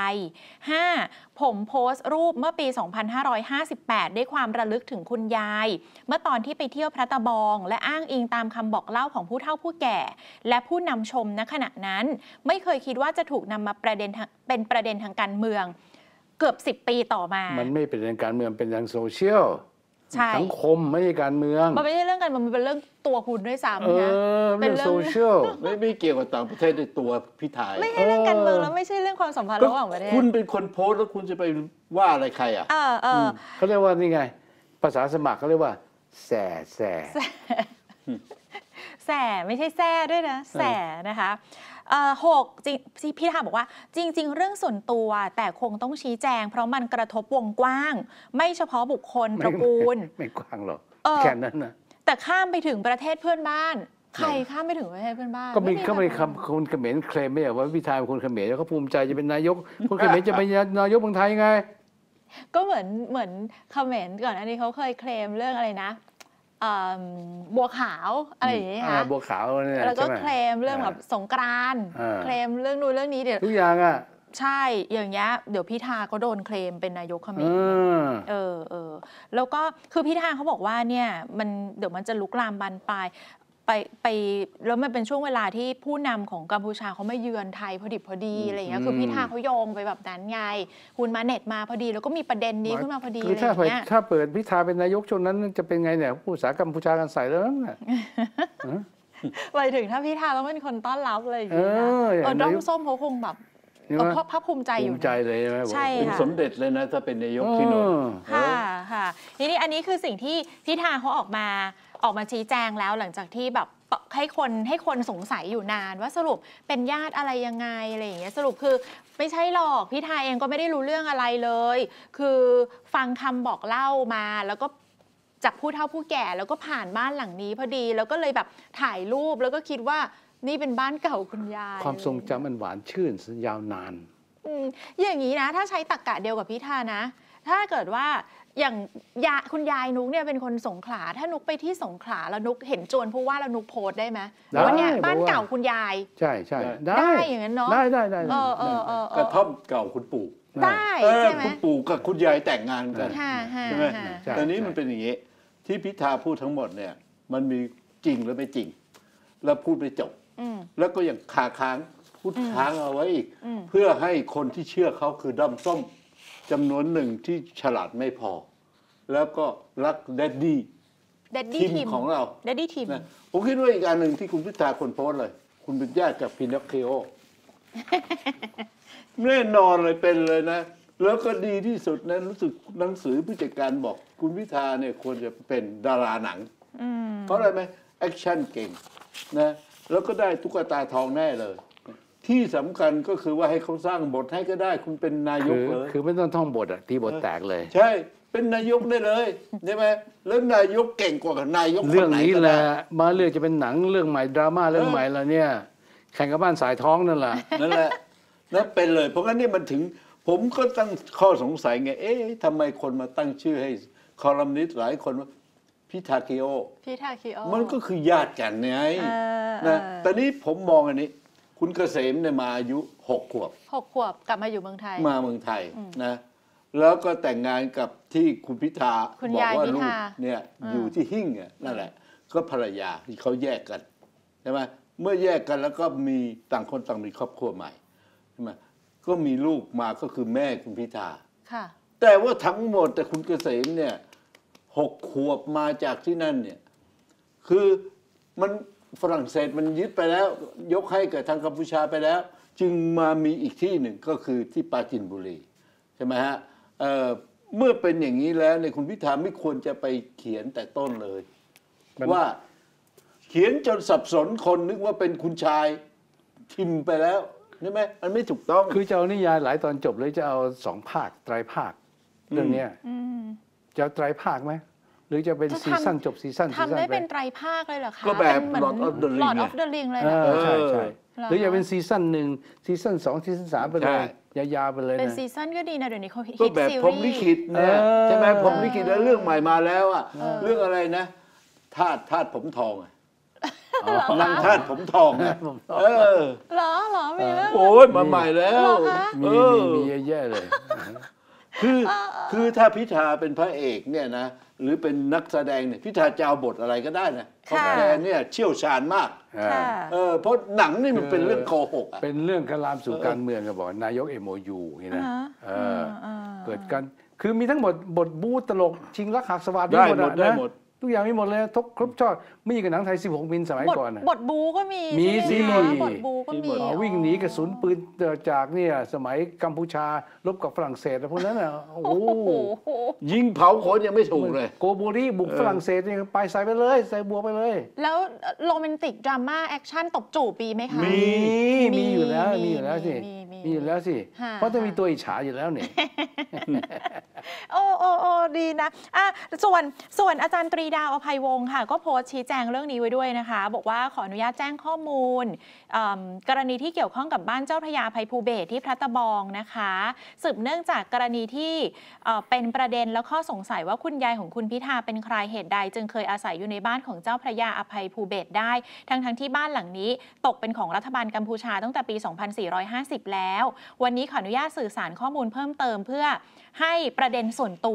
[SPEAKER 4] 5. ผมโพสต์รูปเมื่อปี 2558 ด้วยความระลึกถึงคุณยายเมื่อตอนที่ไปเที่ยวพระตะบองและอ้างอิงตามคำบอกเล่าของผู้เฒ่าผู้แก่และผู้นำชมณขณะนั้นไม่เคยคิดว่าจะถูกนำมาเป็นประเด็นทางการเมืองเกือบ10 ปีต่อมา
[SPEAKER 3] มันไม่เป็นเรื่องการเมืองเป็นทางโซเชียลสังคมไม่ใช่การเมือง
[SPEAKER 4] มันไม่ใช่เรื่องการเมืองมันเป็นเรื่องตัวคุณด้วยซ้ำนะ
[SPEAKER 3] เป็นเรื่องโซเชียล
[SPEAKER 2] ไม่เกี่ยวกับต่างประเทศในตัวพิธา
[SPEAKER 4] ไม่ใช่เรื่องการเมืองแล้วไม่ใช่เรื่องความสัมพันธ์ระหว่างประเทศ
[SPEAKER 2] คุณเป็นคนโพสต์แล้วคุณจะไปว่าอะไรใครอ่ะ
[SPEAKER 3] เขาเรียกว่านี่ไงภาษาสมัครเขาเรียกว่าแส่
[SPEAKER 4] ไม่ใช่แซ่ด้วยนะแส่นะคะ6. พี่ธาบอกว่าจริงๆเรื่องส่วนตัวแต่คงต้องชี้แจงเพราะมันกระทบวงกว้างไม่เฉพาะบุคคลตระกูล
[SPEAKER 3] ไม่กว้างหรอกแค่นั้นนะ
[SPEAKER 4] แต่ข้ามไปถึงประเทศเพื่อนบ้านใครข้ามไปถึงประเทศเพื่อนบ้าน
[SPEAKER 3] ก็มีเขาไม่คำคนเขมรเคลมไม่ใช่ว่าพิธาเป็นคนเขมรแล้วเขาภูมิใจจะเป็นนายกคนเขมรจะเป็นนายกเมืองไทยไง
[SPEAKER 4] ก็เหมือนเขมรก่อนอันนี้เขาเคยเคลมเรื่องอะไรนะบัวขาวอะไรอย่างนี้ค่ะ
[SPEAKER 3] บัวขาวเนี่ย
[SPEAKER 4] แล้วก็เคลมเรื่องแบบสงกรานต์เคลมเรื่องนู้นเรื่องนี้เดี๋ยว
[SPEAKER 3] ทุกอย่างอ่ะ
[SPEAKER 4] ใช่อย่างเงี้ยเดี๋ยวพิธาก็โดนเคลมเป็นนายกเขมรแล้วก็คือพิธาเขาบอกว่าเนี่ยมันเดี๋ยวมันจะลุกลามบานปลายไปแล้วมันเป็นช่วงเวลาที่ผู้นำของกัมพูชาเขามาเยือนไทยพอดีอะไรอย่างเงี้ยคือพิธาเขาโยงไปแบบนั้นไงคุณมาเน็ตมาพอดีแล้วก็มีประเด็นนี้ขึ้นมาพอดี
[SPEAKER 3] คือถ้าเปิดพิธาเป็นนายกช่วงนั้นจะเป็นไงเนี่ยผู้สากัมพูชากันใส่แล้วนั่นแหละ
[SPEAKER 4] หมายถึงถ้าพิธาต้องเป็นคนต้อนรับเลยอย่าง
[SPEAKER 3] เอ
[SPEAKER 4] นี้นะ
[SPEAKER 3] อ
[SPEAKER 4] ด้อมส้มเขาคงแบบภาคภูมิใจอยู่
[SPEAKER 3] ภูมิใจเลยใช่ไหม
[SPEAKER 4] ใช่
[SPEAKER 2] เป็น
[SPEAKER 4] ค่ะ
[SPEAKER 2] สมเด็จเลยนะถ้าเป็นนายกที่โน่น
[SPEAKER 4] ค่ะค่ะทีนี้อันนี้คือสิ่งที่พิธาเขาออกมาชี้แจงแล้วหลังจากที่แบบให้คนสงสัยอยู่นานว่าสรุปเป็นญาติอะไรยังไงอะไรอย่างเงี้ยสรุปคือไม่ใช่หรอกพิธาเองก็ไม่ได้รู้เรื่องอะไรเลยคือฟังคำบอกเล่ามาแล้วก็จากผู้เฒ่าผู้แก่แล้วก็ผ่านบ้านหลังนี้พอดีแล้วก็เลยแบบถ่ายรูปแล้วก็คิดว่านี่เป็นบ้านเก่าคุณยาย
[SPEAKER 3] ความทรงจำมันหวานชื่นยาวนาน
[SPEAKER 4] อย่างนี้นะถ้าใช้ตรรกะเดียวกับพิธานะถ้าเกิดว่าอย่างคุณยายนุกเนี่ยเป็นคนสงขลาถ้านุกไปที่สงขลาแล้วนุกเห็นจวนผู้ว่าแล้วนุกโพสได้ไหมว่าเนี่ยบ้านเก่าคุณยาย
[SPEAKER 3] ใช่ใช่
[SPEAKER 4] ได้อย่างนั้นเนาะ
[SPEAKER 3] ได้
[SPEAKER 2] กระท่อมเก่าคุณปู่
[SPEAKER 4] ได้ใช่ไหม
[SPEAKER 2] คุณปู่กับคุณยายแต่งงานกัน
[SPEAKER 4] ค่ะ
[SPEAKER 2] ใช่ไหม
[SPEAKER 3] ใช่
[SPEAKER 2] ตอนนี้มันเป็นอย่างนี้ที่พิธาพูดทั้งหมดเนี่ยมันมีจริงและไม่จริง แล้วพูดไม่จบ แล้วก็ยังค้างพูดค้างเอาไว้อีก เพื่อให้คนที่เชื่อเขาคือด้อมส้มจำนวนหนึ่งที่ฉลาดไม่พอ แล้วก็รักแดดดี้ทีมของเรา
[SPEAKER 4] แดดดี้ทีม
[SPEAKER 2] นะผมคิดว่าอีกอันหนึ่งที่คุณพิธาคนโพสต์เลย คุณเป็นญาติกับพินอคคิโอ แน่นอนเลยเป็นเลยนะ แล้วก็ดีที่สุดนะรู้สึกหนังสือผู้จัดการบอก คุณพิธาเนี่ยควรจะเป็นดาราหนังเพราะอะไรไหมแอคชั่นเก่งนะแล้วก็ได้ตุ๊กตาทองแน่เลย ที่สำคัญก็คือว่าให้เขาสร้างบทให้ก็ได้ คุณเป็นนายกเลย
[SPEAKER 3] คือไม่ต้องท่องบทตีบทแตกเลย
[SPEAKER 2] ใช่เป็นนายกได้เลยใช่ไหมแล้วนายกเก่งกว่านายกคนไหน
[SPEAKER 3] เรื่องนี้
[SPEAKER 2] ก็
[SPEAKER 3] แห
[SPEAKER 2] ได้
[SPEAKER 3] ละมาเรื่องจะเป็นหนังเรื่องใหม่ดราม่าเรื่องใหม่แล้วเนี่ยแข่งกับบ้านสายท้องนั่นแหละ
[SPEAKER 2] นั่นแหละนั่นเป็นเลย เพราะงั้นนี่มันถึงผมก็ตั้งข้อสงสัยไงเอ๊ะทำไมคนมาตั้งชื่อให้คอลัมนิสต์หลายคนว่าพิธาคิโอ มันก็คือญาติกันไงนะตอนนี้ผมมองอันนี้ คุณเกษมเนี่ยมาอายุ6 ขวบ
[SPEAKER 4] 6 ขวบกลับมาอยู่เมืองไทย
[SPEAKER 2] มาเมืองไทยนะแล้วก็แต่งงานกับที่คุณพิธา
[SPEAKER 4] คุณ
[SPEAKER 2] บอก
[SPEAKER 4] ยาย
[SPEAKER 2] ว่า
[SPEAKER 4] พิ
[SPEAKER 2] ลู
[SPEAKER 4] ธาก
[SPEAKER 2] เนี่ยอยู่ที่หิ้งอ่ะนั่นแหละ ก็ภรรยาที่เขาแยกกันใช่ไหมเมื่อแยกกันแล้วก็มีต่างคนต่างมีครอบครัวใหม่ใช่ไหมก็มีลูกมาก็คือแม่คุณพิธา
[SPEAKER 4] ค่ะ
[SPEAKER 2] แต่ว่าทั้งหมดแต่คุณเกษมเนี่ย6 ขวบมาจากที่นั่นเนี่ยคือมันฝรั่งเศสมันยึดไปแล้ว ยกให้กับทางกัมพูชาไปแล้ว จึงมามีอีกที่หนึ่งก็คือที่ปราจีนบุรีใช่ไหมฮะเมื่อเป็นอย่างนี้แล้วเนี่ยคุณพิธาไม่ควรจะไปเขียนแต่ต้นเลย ว่าเขียนจนสับสนคนนึกว่าเป็นคุณชายทิมไปแล้วใช่ไหมมันไม่ถูกต้อง
[SPEAKER 3] คือจะเอานิยายหลายตอนจบเลยจะเอา2 ภาคไตรภาคเรื่องเนี้ยจะเอาไตรภาคไหมหรือจะเป็นซีซั่นจบซีซั่น
[SPEAKER 4] ทำได้เป็นไตรภาคเลยเหรอคะ
[SPEAKER 2] ก็แบบ
[SPEAKER 4] เป็นเหมือน
[SPEAKER 2] Lord of the Ring
[SPEAKER 4] Lord of the Ring เลยนะ
[SPEAKER 3] ใช่ใช่
[SPEAKER 4] เหรอ
[SPEAKER 3] หรือจะเป็นซีซั่น1ซีซั่น2ซีซั่น3ไปเลยยาวๆไปเลย
[SPEAKER 4] เป็น
[SPEAKER 3] นะ
[SPEAKER 4] ซีซั่นก็ดีนะเดี๋ยวนี้เขาฮิต
[SPEAKER 2] ก็แบบ
[SPEAKER 4] ซี
[SPEAKER 2] พรหมลิ
[SPEAKER 4] รีส์
[SPEAKER 2] ขิตเนี่ย
[SPEAKER 3] เออ
[SPEAKER 2] ใช่ไหมพรหมลิขิตแล้วเรื่องใหม่มาแล้วอ่ะเรื่องอะไรนะทาสผมทองอ่ะนางทาสผมทองอ่ะเออ
[SPEAKER 4] เหรอมีเรื่อง
[SPEAKER 2] โอ้ยมาใหม่แล้ว
[SPEAKER 4] เหรอคะ
[SPEAKER 3] มีเยอะแยะเลย
[SPEAKER 2] คือถ้าพิธาเป็นพระเอกเนี่ยนะหรือเป็นนักแสดงเนี่ยพิธาจะเอาบทอะไรก็ได้นะเพราะแกเนี่ยเชี่ยวชาญมาก
[SPEAKER 4] ค่ะ
[SPEAKER 2] เพราะหนังนี่มันเป็นเรื่องโกหกอ่ะ
[SPEAKER 3] เป็นเรื่องการลามสู่การเมืองก็บอกนายก MOU นี่นะเกิดกันคือมีทั้งหมดบทบู๊ตลกชิงรักหักสวัสดิ์
[SPEAKER 2] ได้หมด
[SPEAKER 3] อะ
[SPEAKER 2] ได้
[SPEAKER 3] นะ
[SPEAKER 2] หมด
[SPEAKER 3] ทุกอย่างมีหมดเลยทุกครบชอบไม่มีกับหนังไทย16 มิลสมัยก่อนนะ
[SPEAKER 4] บทบูก็มี
[SPEAKER 3] มี
[SPEAKER 4] ใช่
[SPEAKER 3] สิ
[SPEAKER 4] ไหคะบทบูก็มี
[SPEAKER 3] วิ่งหนีกระสุนปืนจากเนี่ยสมัยกัมพูชารบกับฝรั่งเศสแล้วพวกนั้นอ่ะโอ้โห
[SPEAKER 4] โอ้โห
[SPEAKER 2] ยิงเผาคนยังไม่ถูกเลย
[SPEAKER 3] โกโบรีบุกฝรั่งเศสเนี่ยไปใส่ไปเลยใส่บัวไปเลย
[SPEAKER 4] แล้วโรแมนติกดราม่าแอคชั่นตบจูบปีไหมคะ
[SPEAKER 3] มีอยู่แล้วมีอยู่แล้วสิ
[SPEAKER 4] มี
[SPEAKER 3] มีอยู่แล้วสิ
[SPEAKER 4] ค่ะ
[SPEAKER 3] เพราะจะมีตัวอิจฉาอยู่แล้วเนี่ย
[SPEAKER 4] โอ้ดีนะส่วนอาจารย์ตรีดาวอภัยวงศ์ค่ะก็โพสต์ชี้แจงเรื่องนี้ไว้ด้วยนะคะบอกว่าขออนุญาตแจ้งข้อมูลกรณีที่เกี่ยวข้องกับบ้านเจ้าพระยาอภัยภูเบศรที่พระตะบองนะคะสืบเนื่องจากกรณีที่เป็นประเด็นและข้อสงสัยว่าคุณยายของคุณพิธาเป็นใครเหตุใดจึงเคยอาศัยอยู่ในบ้านของเจ้าพระยาอภัยภูเบศรได้ทั้งที่บ้านหลังนี้ตกเป็นของรัฐบาลกัมพูชาตั้งแต่ปี 2450 แล้ววันนี้ขออนุญาตสื่อสารข้อมูลเพิ่มเติมเพื่อให้ประเด็นส่วนตัว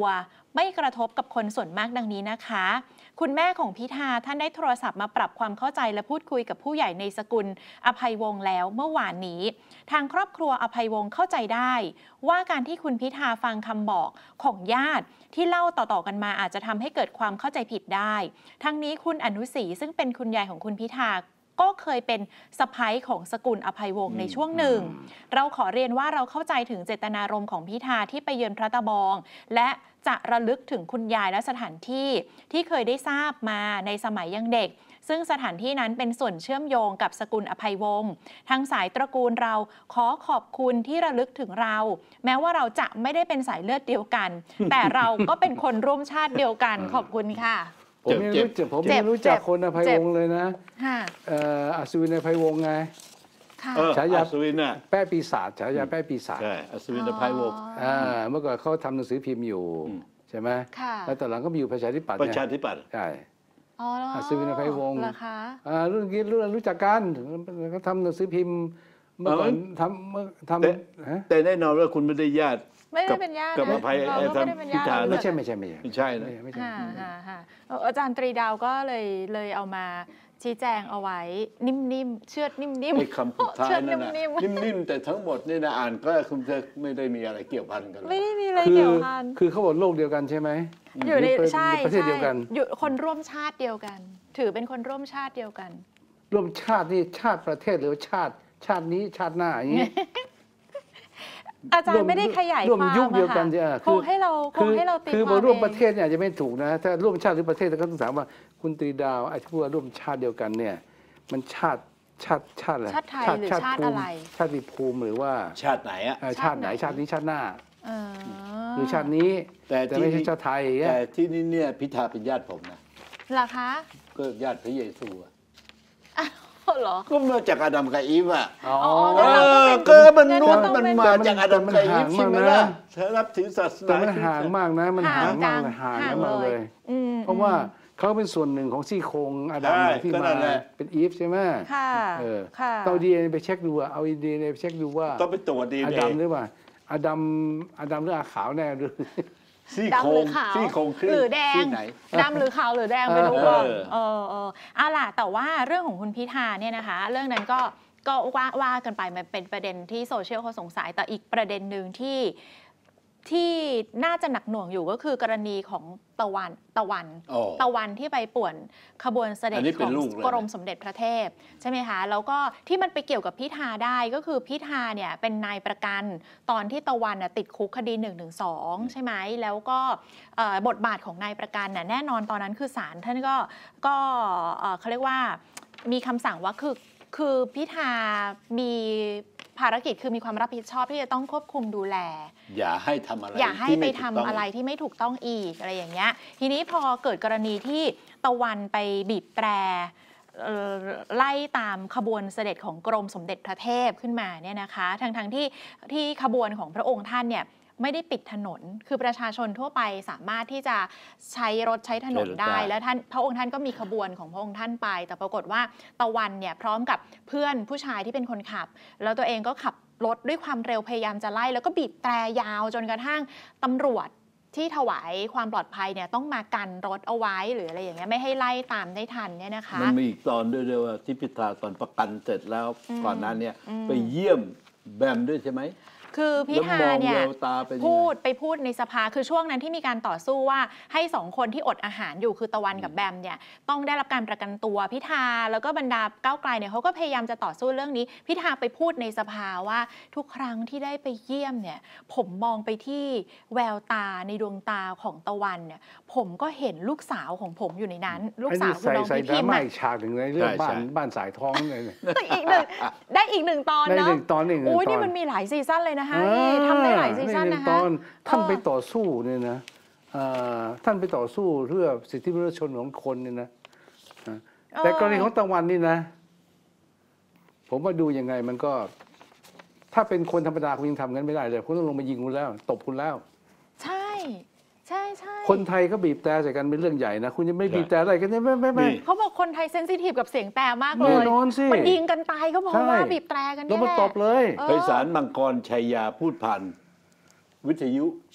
[SPEAKER 4] ไม่กระทบกับคนส่วนมากดังนี้นะคะคุณแม่ของพิธาท่านได้โทรศัพท์มาปรับความเข้าใจและพูดคุยกับผู้ใหญ่ในสกุลอภัยวงศ์แล้วเมื่อวานนี้ทางครอบครัวอภัยวงศ์เข้าใจได้ว่าการที่คุณพิธาฟังคำบอกของญาติที่เล่าต่อๆกันมาอาจจะทำให้เกิดความเข้าใจผิดได้ทั้งนี้คุณอนุศรีซึ่งเป็นคุณยายของคุณพิธาก็เคยเป็นสะใภ้ของสกุลอภัยวงศ์ในช่วงหนึ่งเราขอเรียนว่าเราเข้าใจถึงเจตนารมณ์ของพิธาที่ไปเยือนพระตะบองและจะระลึกถึงคุณยายและสถานที่ที่เคยได้ทราบมาในสมัยยังเด็กซึ่งสถานที่นั้นเป็นส่วนเชื่อมโยงกับสกุลอภัยวงศ์ทางสายตระกูลเราขอขอบคุณที่ระลึกถึงเราแม้ว่าเราจะไม่ได้เป็นสายเลือดเดียวกัน แต่เราก็เป็นคนร่วมชาติเดียวกันขอบคุณค่ะ
[SPEAKER 3] ผมไม่รู้จักคนอภัยวงศ์เลยนะอัศวินอภัยวงศ์ไงฉายา
[SPEAKER 2] อัศวินน่ะ
[SPEAKER 3] แป้ปีศาจฉายาแป้ปีศาจ
[SPEAKER 2] ใช่อัศวินอภัยวงศ์
[SPEAKER 3] เมื่อก่อนเขาทำหนังสือพิมพ์อยู่ใช่ไหมแล้วตอนหลังก็มีอยู่ประชาธิปัตย์
[SPEAKER 2] ประชาธิปัตย์
[SPEAKER 3] ใช่อัศวินอภัยวงศ์รุ่นนี้รู้จักกันเขาทำหนังสือพิมพ์เมื่อก่อนทำ
[SPEAKER 2] แต่แน่นอนว่าคุณไม่ได้ญาติ
[SPEAKER 4] ไม่ได้เป็นญาติ
[SPEAKER 2] กับอภัยพิธา
[SPEAKER 3] ไม่ใช่
[SPEAKER 2] ไม่ใช่นะ
[SPEAKER 4] อาจารย์ตรีดาวก็เลยเอามาชี้แจงเอาไว้นิ่มๆเชือดนิ่มๆ
[SPEAKER 2] ไอ้คำสุดท้ายนั่นนะนิ่มๆแต่ทั้งหมดนี่นะอ่านก็คุณจะไม่ได้มีอะไรเกี่ยวพันกัน
[SPEAKER 4] ไม่ได้มีอะไรเกี่ยวพัน
[SPEAKER 3] คือเขาบอกโลกเดียวกันใช่ไหม
[SPEAKER 4] อยู่ในใช่
[SPEAKER 3] ประเทศเดียวกัน
[SPEAKER 4] อยู่คนร่วมชาติเดียวกันถือเป็นคนร่วมชาติเดียวกัน
[SPEAKER 3] ร่วมชาตินี่ชาติประเทศหรือชาตินี้ชาติหน้าอย่างนี้
[SPEAKER 4] อาจารย์ไม่ได้ขยายความ
[SPEAKER 3] ร่วมยุคเดียวกัน
[SPEAKER 4] คงให้เราตีความ
[SPEAKER 3] คือมาร่วมประเทศเนี่ยจะไม่ถูกนะถ้าร่วมชาติหรือประเทศก็ต้องถามว่าคุณตรีดาวไอ้ที่ว่าร่วมชาติเดียวกันเนี่ยมันชาติอะไร
[SPEAKER 4] ชาติไทยหรือชาติอะไร
[SPEAKER 3] ชาติภูมิหรือว่า
[SPEAKER 2] ชาติไหนอะ
[SPEAKER 3] ชาติไหนชาตินี้ชาติหน้าหรือชาตินี้แต่ไม่ใช่ชาติไทย
[SPEAKER 2] แต่ที่นี่เนี่ยพิธาเป็นญาติผมนะ
[SPEAKER 4] เหรอคะ
[SPEAKER 2] ก็ญาติพระเยซู
[SPEAKER 4] เหรอ
[SPEAKER 2] ก็มาจากอาดัมกับอีฟอ่ะก็มันนู้นมันมาจากอาดัมกับอีฟใช่ไหมล่ะถ้านับถือศาสนา
[SPEAKER 3] แต่มันห่างมากนะมันห่างมากเลยเพราะว่าเขาเป็นส่วนหนึ่งของซี่โครงอาดัมที่มาเป็นอีฟใช่ไหมต้องดีเอ็นไปเช็คดูว่าเอาดีเอ็นไปเช็คดูว่า
[SPEAKER 2] ต้องไปตรวจดีเอ็น
[SPEAKER 3] อาดัมหรือว่าอาดัมหรืออาขาวแน่หรือ
[SPEAKER 2] ซี่โครง
[SPEAKER 4] หรือแดงดำหรือขาวหรือแดงไม่รู้ว่าล่ะแต่ว่าเรื่องของคุณพิธาเนี่ยนะคะเรื่องนั้นก็ว่ากันไปมันเป็นประเด็นที่โซเชียลเขาสงสัยแต่อีกประเด็นหนึ่งที่น่าจะหนักหน่วงอยู่ก็คือกรณีของตะวันที่ไปป่วนขบวนเสด็จของกรมสมเด็จพระเทพใช่ไหมคะแล้วก็ที่มันไปเกี่ยวกับพิธาได้ก็คือพิธาเนี่ยเป็นนายประกันตอนที่ตะวันติดคุกคดี112ใช่ไหมแล้วก็บทบาทของนายประกันแน่นอนตอนนั้นคือศาลท่านก็เขาเรียกว่ามีคำสั่งว่าคือพิธามีภารกิจคือมีความรับผิดชอบที่จะต้องควบคุมดูแล
[SPEAKER 2] อย่าให้ทำอะไร
[SPEAKER 4] อย่าให้ไปทำอะไรที่ไม่ถูกต้องอีกอะไรอย่างเงี้ยทีนี้พอเกิดกรณีที่ตะวันไปบีบแตรไล่ตามขบวนเสด็จของกรมสมเด็จพระเทพขึ้นมาเนี่ยนะคะทั้งที่ขบวนของพระองค์ท่านเนี่ยไม่ได้ปิดถนนคือประชาชนทั่วไปสามารถที่จะใช้รถใช้ถนนได้แล้วพระองค์ท่านก็มีขบวนของพระองค์ท่านไปแต่ปรากฏว่าตะวันเนี่ยพร้อมกับเพื่อนผู้ชายที่เป็นคนขับแล้วตัวเองก็ขับรถด้วยความเร็วพยายามจะไล่แล้วก็บีบแตรยาวจนกระทั่งตำรวจที่ถวายความปลอดภัยเนี่ยต้องมากันรถเอาไว้หรืออะไรอย่างเงี้ยไม่ให้ไล่ตามได้ทันเนี่ยนะคะ
[SPEAKER 2] มันมีอีกตอนด้วยว่าที่พิธาตอนประกันเสร็จแล้วก่อนนั้นเนี่ยไปเยี่ยมแบมด้วยใช่ไหม
[SPEAKER 4] คือพิธาเนี่ยพูดในสภาคือช่วงนั้นที่มีการต่อสู้ว่าให้2คนที่อดอาหารอยู่คือตะวันกับแบมเนี่ยต้องได้รับการประกันตัวพิธาแล้วก็บรรดาก้าวไกลเนี่ยเขาก็พยายามจะต่อสู้เรื่องนี้พิธาไปพูดในสภาว่าทุกครั้งที่ได้ไปเยี่ยมเนี่ยผมมองไปที่แววตาในดวงตาของตะวันเนี่ยผมก็เห็นลูกสาวของผมอยู่ในนั้นลูกสาวคุณน้องพิพิมพ์
[SPEAKER 3] ฉากหนึ่งในเรื่องบ้านสายท้องเลย
[SPEAKER 4] ได้อีกหนึ่งตอนเนาะโอ้ยนี่มันมีหลายซีซั่นเลยทำได้หลายซีซั่นนะคะ
[SPEAKER 3] ท่านไปต่อสู้เนี่ยนะท่านไปต่อสู้เพื่อสิทธิมนุษยชนของคนเนี่ยนะแต่กรณีของตะวันนี่นะผมว่าดูยังไงมันก็ถ้าเป็นคนธรรมดาคุณยังทำงั้นไม่ได้เลยคุณต้องลงมายิงคุณแล้วตบคุณแล้ว
[SPEAKER 4] ใช่
[SPEAKER 3] คนไทยก็บีบแต่ใส่กันเป็นเรื่องใหญ่นะคุณยังไม่บีบแต่อะไรกันเนี่ยไม่
[SPEAKER 4] เขาบอกคนไทยเซนซิทีฟกับเสียงแต่มากเลยมันยิงกันตายเขาบอกว่าบีบแต่กันนี่แหละ
[SPEAKER 3] แล้วมาตบเลย
[SPEAKER 2] ไพศาลมังกรชัยยาพูดผ่านวิทยุ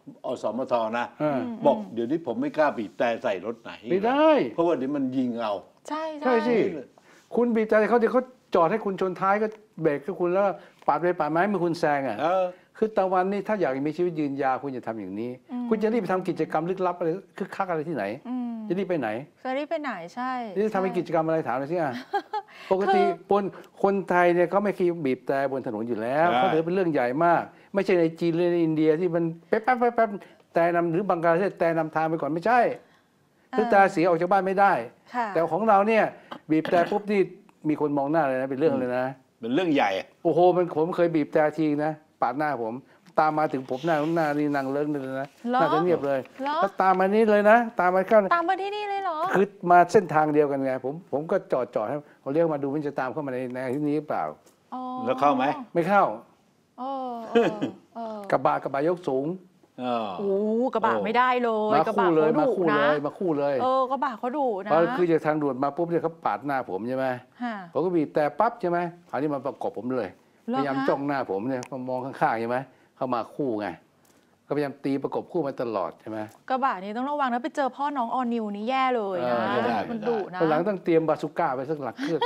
[SPEAKER 2] อสมทนะบอกเดี๋ยวนี้ผมไม่กล้าบีบแต่ใส่รถไหน
[SPEAKER 3] ไม่ได้
[SPEAKER 2] เพราะว่าเดี๋ยวมันยิงเอา
[SPEAKER 4] ใช่
[SPEAKER 3] ใช่สิคุณบีบแต่เขาจอดให้คุณชนท้ายก็เบรกให้คุณแล้วปาดไปปาดมาให้มือคุณแซงอ่ะคือตะวันนี่ถ้าอยากมีชีวิตยืนยาวคุณจะทำอย่างนี้ คุณจะรีบไปทำกิจกรรมลึกลับอะไรคึกคักอะไรที่ไหนจะรีบไปไหน
[SPEAKER 4] จะรีบไปไหนใช่
[SPEAKER 3] จะทำเป็นกิจกรรมอะไรถามหน่อยสิอ่ะปกติคนไทยเนี่ยเขาไม่เคยบีบแต่บนถนนอยู่แล้วเขาถือเป็นเรื่องใหญ่มากไม่ใช่ในจีนหรือในอินเดียที่มันแป๊บแต่นำหรือบังกลาเทศแต่นำทางไปก่อนไม่ใช่คือแต่เสียออกจากบ้านไม่ได้แต่ของเราเนี่ยบีบแต่ปุ๊บนี่มีคนมองหน้าเลยนะเป็นเรื่องเลยนะ
[SPEAKER 2] เป็นเรื่องใหญ่
[SPEAKER 3] โอ้โหผมเคยบีบแต่ทีนะปาดหน้าผมตามมาถึงผมหน้านี่นั่งเลิกเลยนะน่าจะเงียบเลยแล้วตามมานี้เลยนะตามมา
[SPEAKER 4] ที่นี่เลยเหรอ
[SPEAKER 3] คือมาเส้นทางเดียวกันไงผมก็จอดให้เขาเรียกมาดูมันจะตามเข้ามาในที่นี้หรือเปล่า
[SPEAKER 2] แล้วเข้าไหม
[SPEAKER 3] ไม่เข้ากระบะยกสูง
[SPEAKER 4] โอ้กระบะไม่ได้เลย
[SPEAKER 3] กระบะเขาดุนะมาคู่เลย
[SPEAKER 4] กระบะเขาดุนะ
[SPEAKER 3] คือจากทางด่วนมาปุ๊บเนี่ยเขาปาดหน้าผมใช่ไหมผมก็บีบแต่ปั๊บใช่ไหมคราวนี้มาประกบผมเลยพยายามจ้องหน้าผมเนี่ยมองข้างๆใช่ไหมเข้ามาคู่ไงก็พยายามตีประกบคู่มาตลอดใช่ไหม
[SPEAKER 4] กระบะนี้ต้องระวังนะไปเจอพ่อน้องออนิวนี่แย่เลยนะมันดุนะ
[SPEAKER 3] หลังต้องเตรียมบาซูก้าไปสักหลักเครื่อง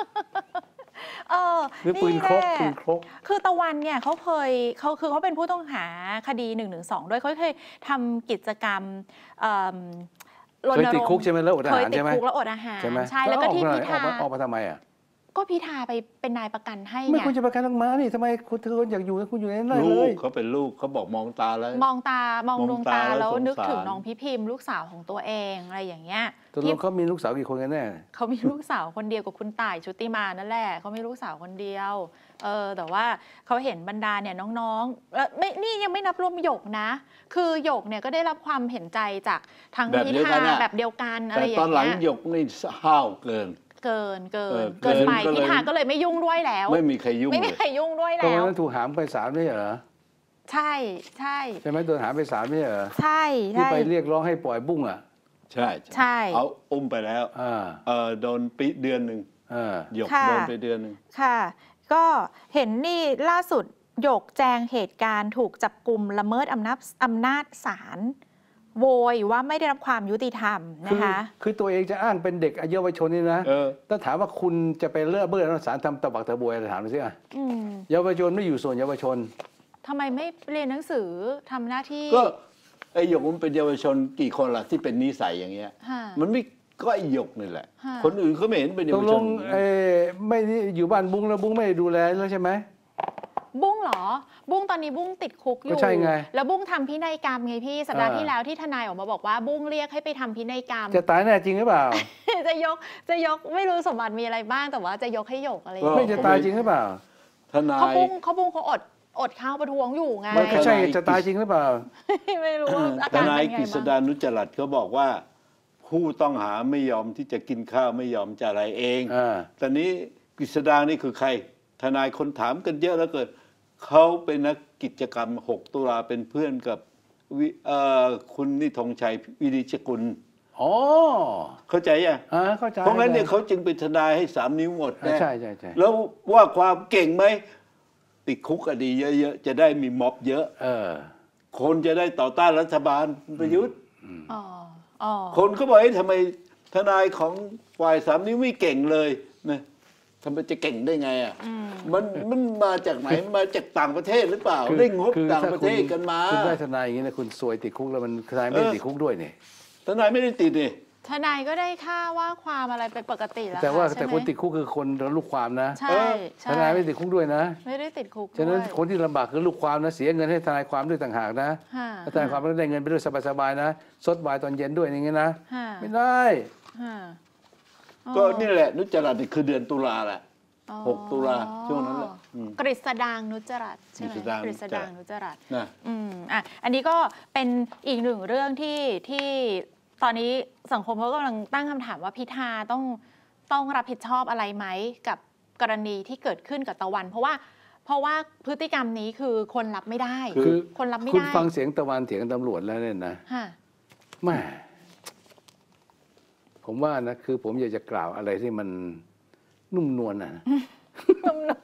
[SPEAKER 3] หรือปืนครก
[SPEAKER 4] คือตะวันเนี่ยเขาเป็นผู้ต้องหาคดี112ด้วยเขาเคยทำกิจกรรม
[SPEAKER 3] เคยติดคุกใช่ไหมแล้วอดอาหารใช่ไหม
[SPEAKER 4] เคยติดคุกแล้วอดอาหารใช่แล้วก็ที่พิธา
[SPEAKER 3] ออกมาทำไมอ่ะ
[SPEAKER 4] ก็พิธาไปเป็นนายประกันให้
[SPEAKER 3] ไม่คุณจะประกันลังมานี่ทำไมคุณอยากอยู่คุณอยู่ในนั้น
[SPEAKER 2] เล
[SPEAKER 3] ย
[SPEAKER 2] เขาเป็นลูกเขาบอกมองตาแล้ว
[SPEAKER 4] มองดวงตาแล้วนึกถึงน้องพี่พิมพ์ลูกสาวของตัวเองอะไรอย่างเงี้ย
[SPEAKER 3] ตกลงเขามีลูกสาวกี่คนกันแน่
[SPEAKER 4] เขามีลูกสาวคนเดียวกับคุณต่ายชุติมานั่นแหละเขามีลูกสาวคนเดียวแต่ว่าเขาเห็นบรรดาเนี่ยน้องๆนี่ยังไม่นับรวมหยกนะคือหยกเนี่ยก็ได้รับความเห็นใจจากทางพิธาแบบเดียวกันอะไรอย่างเงี้ย
[SPEAKER 2] แต่ตอนหลังหยกนี่ห้าวเกิน
[SPEAKER 4] ไปพิธาก็เลยไม่ยุ่งด้วยแล้ว
[SPEAKER 2] ไม่มีใครยุ่ง
[SPEAKER 4] ด้วยแล้ว
[SPEAKER 3] ตอนนั้นถูกหามไปศาลไม่เหรอ
[SPEAKER 4] ใช่
[SPEAKER 3] ใช่ไหมโดนหามไปศาลไม่เหรอ
[SPEAKER 4] ใช่
[SPEAKER 3] ที่ไปเรียกร้องให้ปล่อยบุ้งอ่ะ
[SPEAKER 2] ใช่เอาอุ้มไปแล้วโดนปีเดือนหนึ่งหยกโดนไปเดือนหนึ่ง
[SPEAKER 4] ค่ะก็เห็นนี่ล่าสุดหยกแจงเหตุการณ์ถูกจับกุมละเมิดอำนาจศาลโวยว่าไม่ได้รับความยุติธรรมนะคะ
[SPEAKER 3] คือตัวเองจะอ้างเป็นเด็กเยาวชนนี่นะถ้าถามว่าคุณจะไปเลือกเบื่อศาลทำตะบักตะบวยถามดูสิอ่ะเยาวชนไม่อยู่ส่วนเยาวชน
[SPEAKER 4] ทำไมไม่เรียนหนังสือทำหน้าที่
[SPEAKER 2] ก็ไอ้หยกมันเป็นเยาวชนกี่คนล่ะที่เป็นนิสัยอย่างเงี้ยมันไม่ก็ไอ้หยกนี่แหละคนอื่นเขาไม่เห็นเป็นเยาวชน
[SPEAKER 3] ไม่อยู่บ้านบุ้งแล้วบุ้งไม่ดูแลแล้วใช่ไหม
[SPEAKER 4] บุ้งเหรอบุ้งตอนนี้บุ้งติดคุกอยู่
[SPEAKER 3] ใช่ไง
[SPEAKER 4] แล้วบุ้งทำพินัยกรรมไงพี่สัปดาห์ที่แล้วที่ทนายออกมาบอกว่าบุ้งเรียกให้ไปทำพินัยกรรม
[SPEAKER 3] จะตายแน่จริงหรือเปล่า
[SPEAKER 4] จะยกไม่รู้สมบัติมีอะไรบ้างแต่ว่าจะยกให้หยกอะไร
[SPEAKER 3] ไม่จะตายจริงหรือเปล่า
[SPEAKER 2] ทนาย
[SPEAKER 4] เขาอดข้าวประท้วงอยู่ไง
[SPEAKER 3] ไม่ใช่จะตายจริงหรือเปล่า
[SPEAKER 4] ไม่รู้อาการเป็นไงบ้าง
[SPEAKER 2] ทนายกฤษดานุจรัตน์เขาบอกว่าผู้ต้องหาไม่ยอมที่จะกินข้าวไม่ยอมจะอะไรเองตอนนี้กฤษดานี่คือใครทนายคนถามกันเยอะแล้วเกิดเขาเป็นนักกิจกรรม6 ตุลาเป็นเพื่อนกับคุณนิธงชัยวิริชกุลเข้าใจยัง
[SPEAKER 3] เข้าใจ
[SPEAKER 2] เพราะงั้นเนี่ยเขาจึงเป็นทนายให้3 นิ้วหมดนะ
[SPEAKER 3] ใช่
[SPEAKER 2] แล้วว่าความเก่งไหมติดคุกคดีเยอะๆจะได้มีม็อบเยอะคนจะได้ต่อต้านรัฐบาลประยุทธ์คนก็บอกทำไมทนายของฝ่าย3 นิ้วไม่เก่งเลยนะทำไมจะเก่งได้ไงอ่ะมันมาจากไหนมาจากต่างประเทศหรือเปล่าได้งบต่างประเทศกันมา
[SPEAKER 3] คุณได้ทนายอย่างนี้นะคุณซวยติดคุกแล้วมันทนายไม่ติดคุกด้วยนี่
[SPEAKER 2] ทนายไม่ได้ติดนี่
[SPEAKER 4] ทนายก็ได้ค่าว่าความอะไรเป็นปกติแล้ว
[SPEAKER 3] แต่คนติดคุกคือคนลูกความนะ
[SPEAKER 4] ใช่
[SPEAKER 3] ทนายไม่ติดคุกด้วยนะ
[SPEAKER 4] ไม่ได้ติดคุก
[SPEAKER 3] ฉะนั้นคนที่ลำบากคือลูกความนะเสียเงินให้ทนายความด้วยต่างหากนะทนายความได้เงินไปด้วยสบายๆนะซดวายตอนเย็นด้วยอย่างงี้นะไม่ได้
[SPEAKER 2] ก็นี่แหละนุจรัตน์คือเดือนตุลาแหละ6 ตุลาช่วงนั้นแหละ
[SPEAKER 4] กฤษดางนุจรัตน์ใช่ไหมกฤษดางนุจรัตน์อันนี้ก็เป็นอีกหนึ่งเรื่องที่ตอนนี้สังคมเขากำลังตั้งคำถามว่าพิธาต้องรับผิดชอบอะไรไหมกับกรณีที่เกิดขึ้นกับตะวันเพราะว่าพฤติกรรมนี้คือคนรับไม่ได้คนรับไม่ได้
[SPEAKER 3] คุณฟังเสียงตะวันเถียงตำรวจแล้วเนี่ยนะแม่ผมว่านะคือผมอยากจะกล่าวอะไรที่มันนุ่มนวลนะ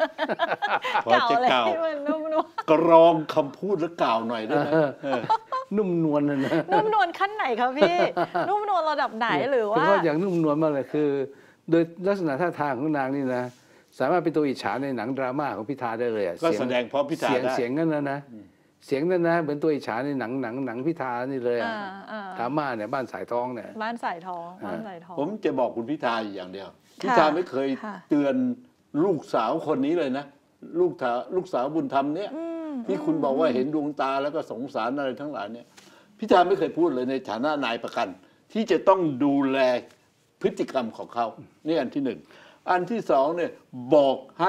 [SPEAKER 2] พอจะกล่าวกรองคำพูดแล้วกล่าวหน่อยได้ไหม
[SPEAKER 3] นุ่มนวลนะ
[SPEAKER 4] นุ่มนวลขั้นไหนคะพี่ นุ่มนวลระดับไหนหรือว่า
[SPEAKER 3] เฉพาะอย่างนุ่มนวลมากเลยคือ โดยลักษณะท่าทางของนางนี่นะสามารถเป็นตัวอิจฉาในหนังดราม่าของพิธาได้เลยอะ
[SPEAKER 2] ก็แสดงเพราะพิธาได้
[SPEAKER 3] เสียงนั่นนะเสียงนั่นนะเหมือนตัวอิจฉาในหนังพิธานี่เลยอะดราม่าเนี่ยบ้านสายทองเนี่ย
[SPEAKER 4] บ้านสายทองบ้านสายทอง
[SPEAKER 2] ผมจะบอกคุณพิธาอย่างเดียวพิธาไม่เคยเตือนลูกสาวคนนี้เลยนะลูกสาวบุญธรรมเนี่ยที่คุณบอกว่าเห็นดวงตาแล้วก็สงสารอะไรทั้งหลายเนี่ยพิธาไม่เคยพูดเลยในฐานะนายประกัน ที่จะต้องดูแลพฤติกรรมของเขานี่อันที่หนึ่งอันที่สองเนี่ยบอกให้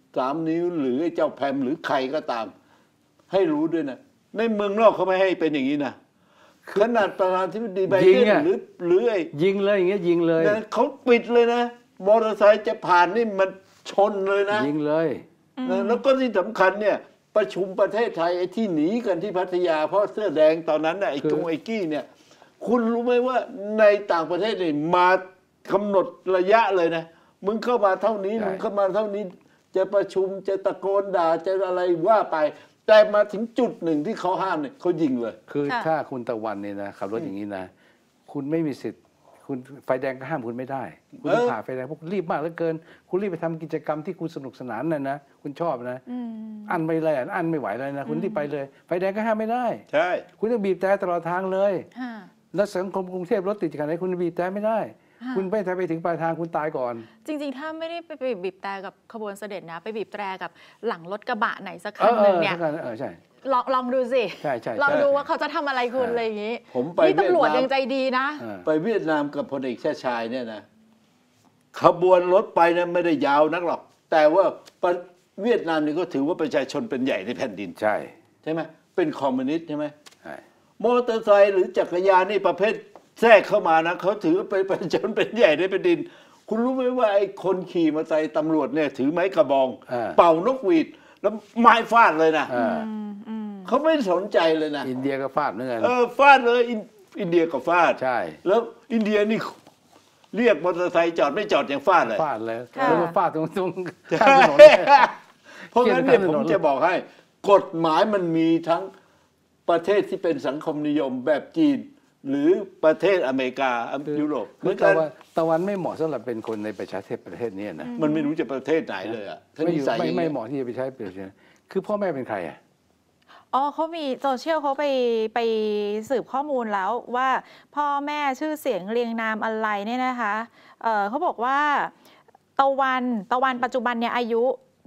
[SPEAKER 2] 3 นิ้วหรือไอ้เจ้าแพมหรือใครก็ตาม ให้รู้ด้วยนะในเมืองนอกเขาไม่ให้เป็นอย่างนี้นะขนาดประธานาธิบดีไบเดนหรือไอ้
[SPEAKER 3] ยิงเลยอย่างเงี้ยยิงเลย
[SPEAKER 2] เขาปิดเลยนะมอเตอร์ไซค์จะผ่านนี่มันชนเลยนะ
[SPEAKER 3] ยิงเลย
[SPEAKER 2] แล้วก็ที่สำคัญเนี่ยประชุมประเทศไทยไอ้ที่หนีกันที่พัทยาเพราะเสื้อแดงตอนนั้นน่ะไอ้กงไอ้กี้เนี่ยคุณรู้ไหมว่าในต่างประเทศนี่มากำหนดระยะเลยนะมึงเข้ามาเท่านี้มึงเข้ามาเท่านี้จะประชุมจะตะโกนด่าจะอะไรว่าไป แต่มาถึงจุดหนึ่งที่เขาห้ามเนี่ยเขายิงเลย
[SPEAKER 3] คือถ้าคุณตะวันเนี่ยนะขับรถอย่างนี้นะคุณไม่มีสิทธิ์คุณไฟแดงก็ห้ามคุณไม่ได้คุณต้องผ่าไฟแดงเพราะคุณรีบมากเหลือเกินคุณรีบไปทำกิจกรรมที่คุณสนุกสนานน่ะนะคุณชอบนะอันไม่เลยอันไม่ไหวเลยนะคุณรีบไปเลยไฟแดงก็ห้ามไม่ได้
[SPEAKER 2] ใช่
[SPEAKER 3] คุณต้องบีบแต่ตลอดทางเลยแล้วสังคมกรุงเทพรถติดขนาดไหนคุณบีบแต่ไม่ได้คุณไปถึงปลายทางคุณตายก่อน
[SPEAKER 4] จริงๆถ้าไม่ได้ไปบีบแต่กับขบวนเสด็จนะไปบีบแตรกับหลังรถกระบะไหนสักคันหนึ่งเนี่ย
[SPEAKER 3] ใช่
[SPEAKER 4] ลองดูสิ
[SPEAKER 3] ใช่
[SPEAKER 4] ลองดูว่าเขาจะทำอะไรคุณอะไรอย่างนี้
[SPEAKER 2] ผมไป
[SPEAKER 4] นี่ตำรวจยังใจดีนะ
[SPEAKER 2] ไปเวียดนามกับพลเอกชาติชายเนี่ยนะขบวนรถไปนะไม่ได้ยาวนักหรอกแต่ว่าเวียดนามนี่ก็ถือว่าประชาชนเป็นใหญ่ในแผ่นดินใช่ไหมเป็นคอมมิวนิสต์ใช่ไหมมอเตอร์ไซค์หรือจักรยานนี่ประเภทแทรกเข้ามานะเขาถือเป็นประชาชนเป็นใหญ่ในแผ่นดินคุณรู้ไหมว่าไอ้คนขี่มอเตอร์ไซค์ตำรวจเนี่ยถือไม้กระบองเป่านกหวีดแล้วไม้ฟาดเลยนะเขาไม่สนใจเลยนะ
[SPEAKER 3] อินเดียก็ฟาดเหมือนกัน
[SPEAKER 2] ฟาดเลยอินเดียก็ฟาด
[SPEAKER 3] ใช่
[SPEAKER 2] แล้วอินเดียนี่เรียกมอเตอร์ไซค์จอดไม่จอดอย่างฟาดเลย
[SPEAKER 3] แล้วมาฟาดตรงข้างถนน
[SPEAKER 2] เพราะงั้นเนี่ยผมจะบอกให้กฎหมายมันมีทั้งประเทศที่เป็นสังคมนิยมแบบจีนหรือประเทศอเมริกายุโรป
[SPEAKER 3] เหมือนกันตะวันไม่เหมาะสำหรับเป็นคนในประชาธิปไตยประเทศนี้นะ
[SPEAKER 2] มันไม่รู้จะประเทศไหนเลยอ่ะ
[SPEAKER 3] ไม่เหมาะที่จะไปใช้เปรียบเทียบคือพ่อแม่เป็นใครอ่ะ
[SPEAKER 4] เขามีโซเชียลเขาไปสืบข้อมูลแล้วว่าพ่อแม่ชื่อเสียงเรียงนามอะไรเนี่ยนะคะเขาบอกว่าตะวันปัจจุบันเนี่ยอายุ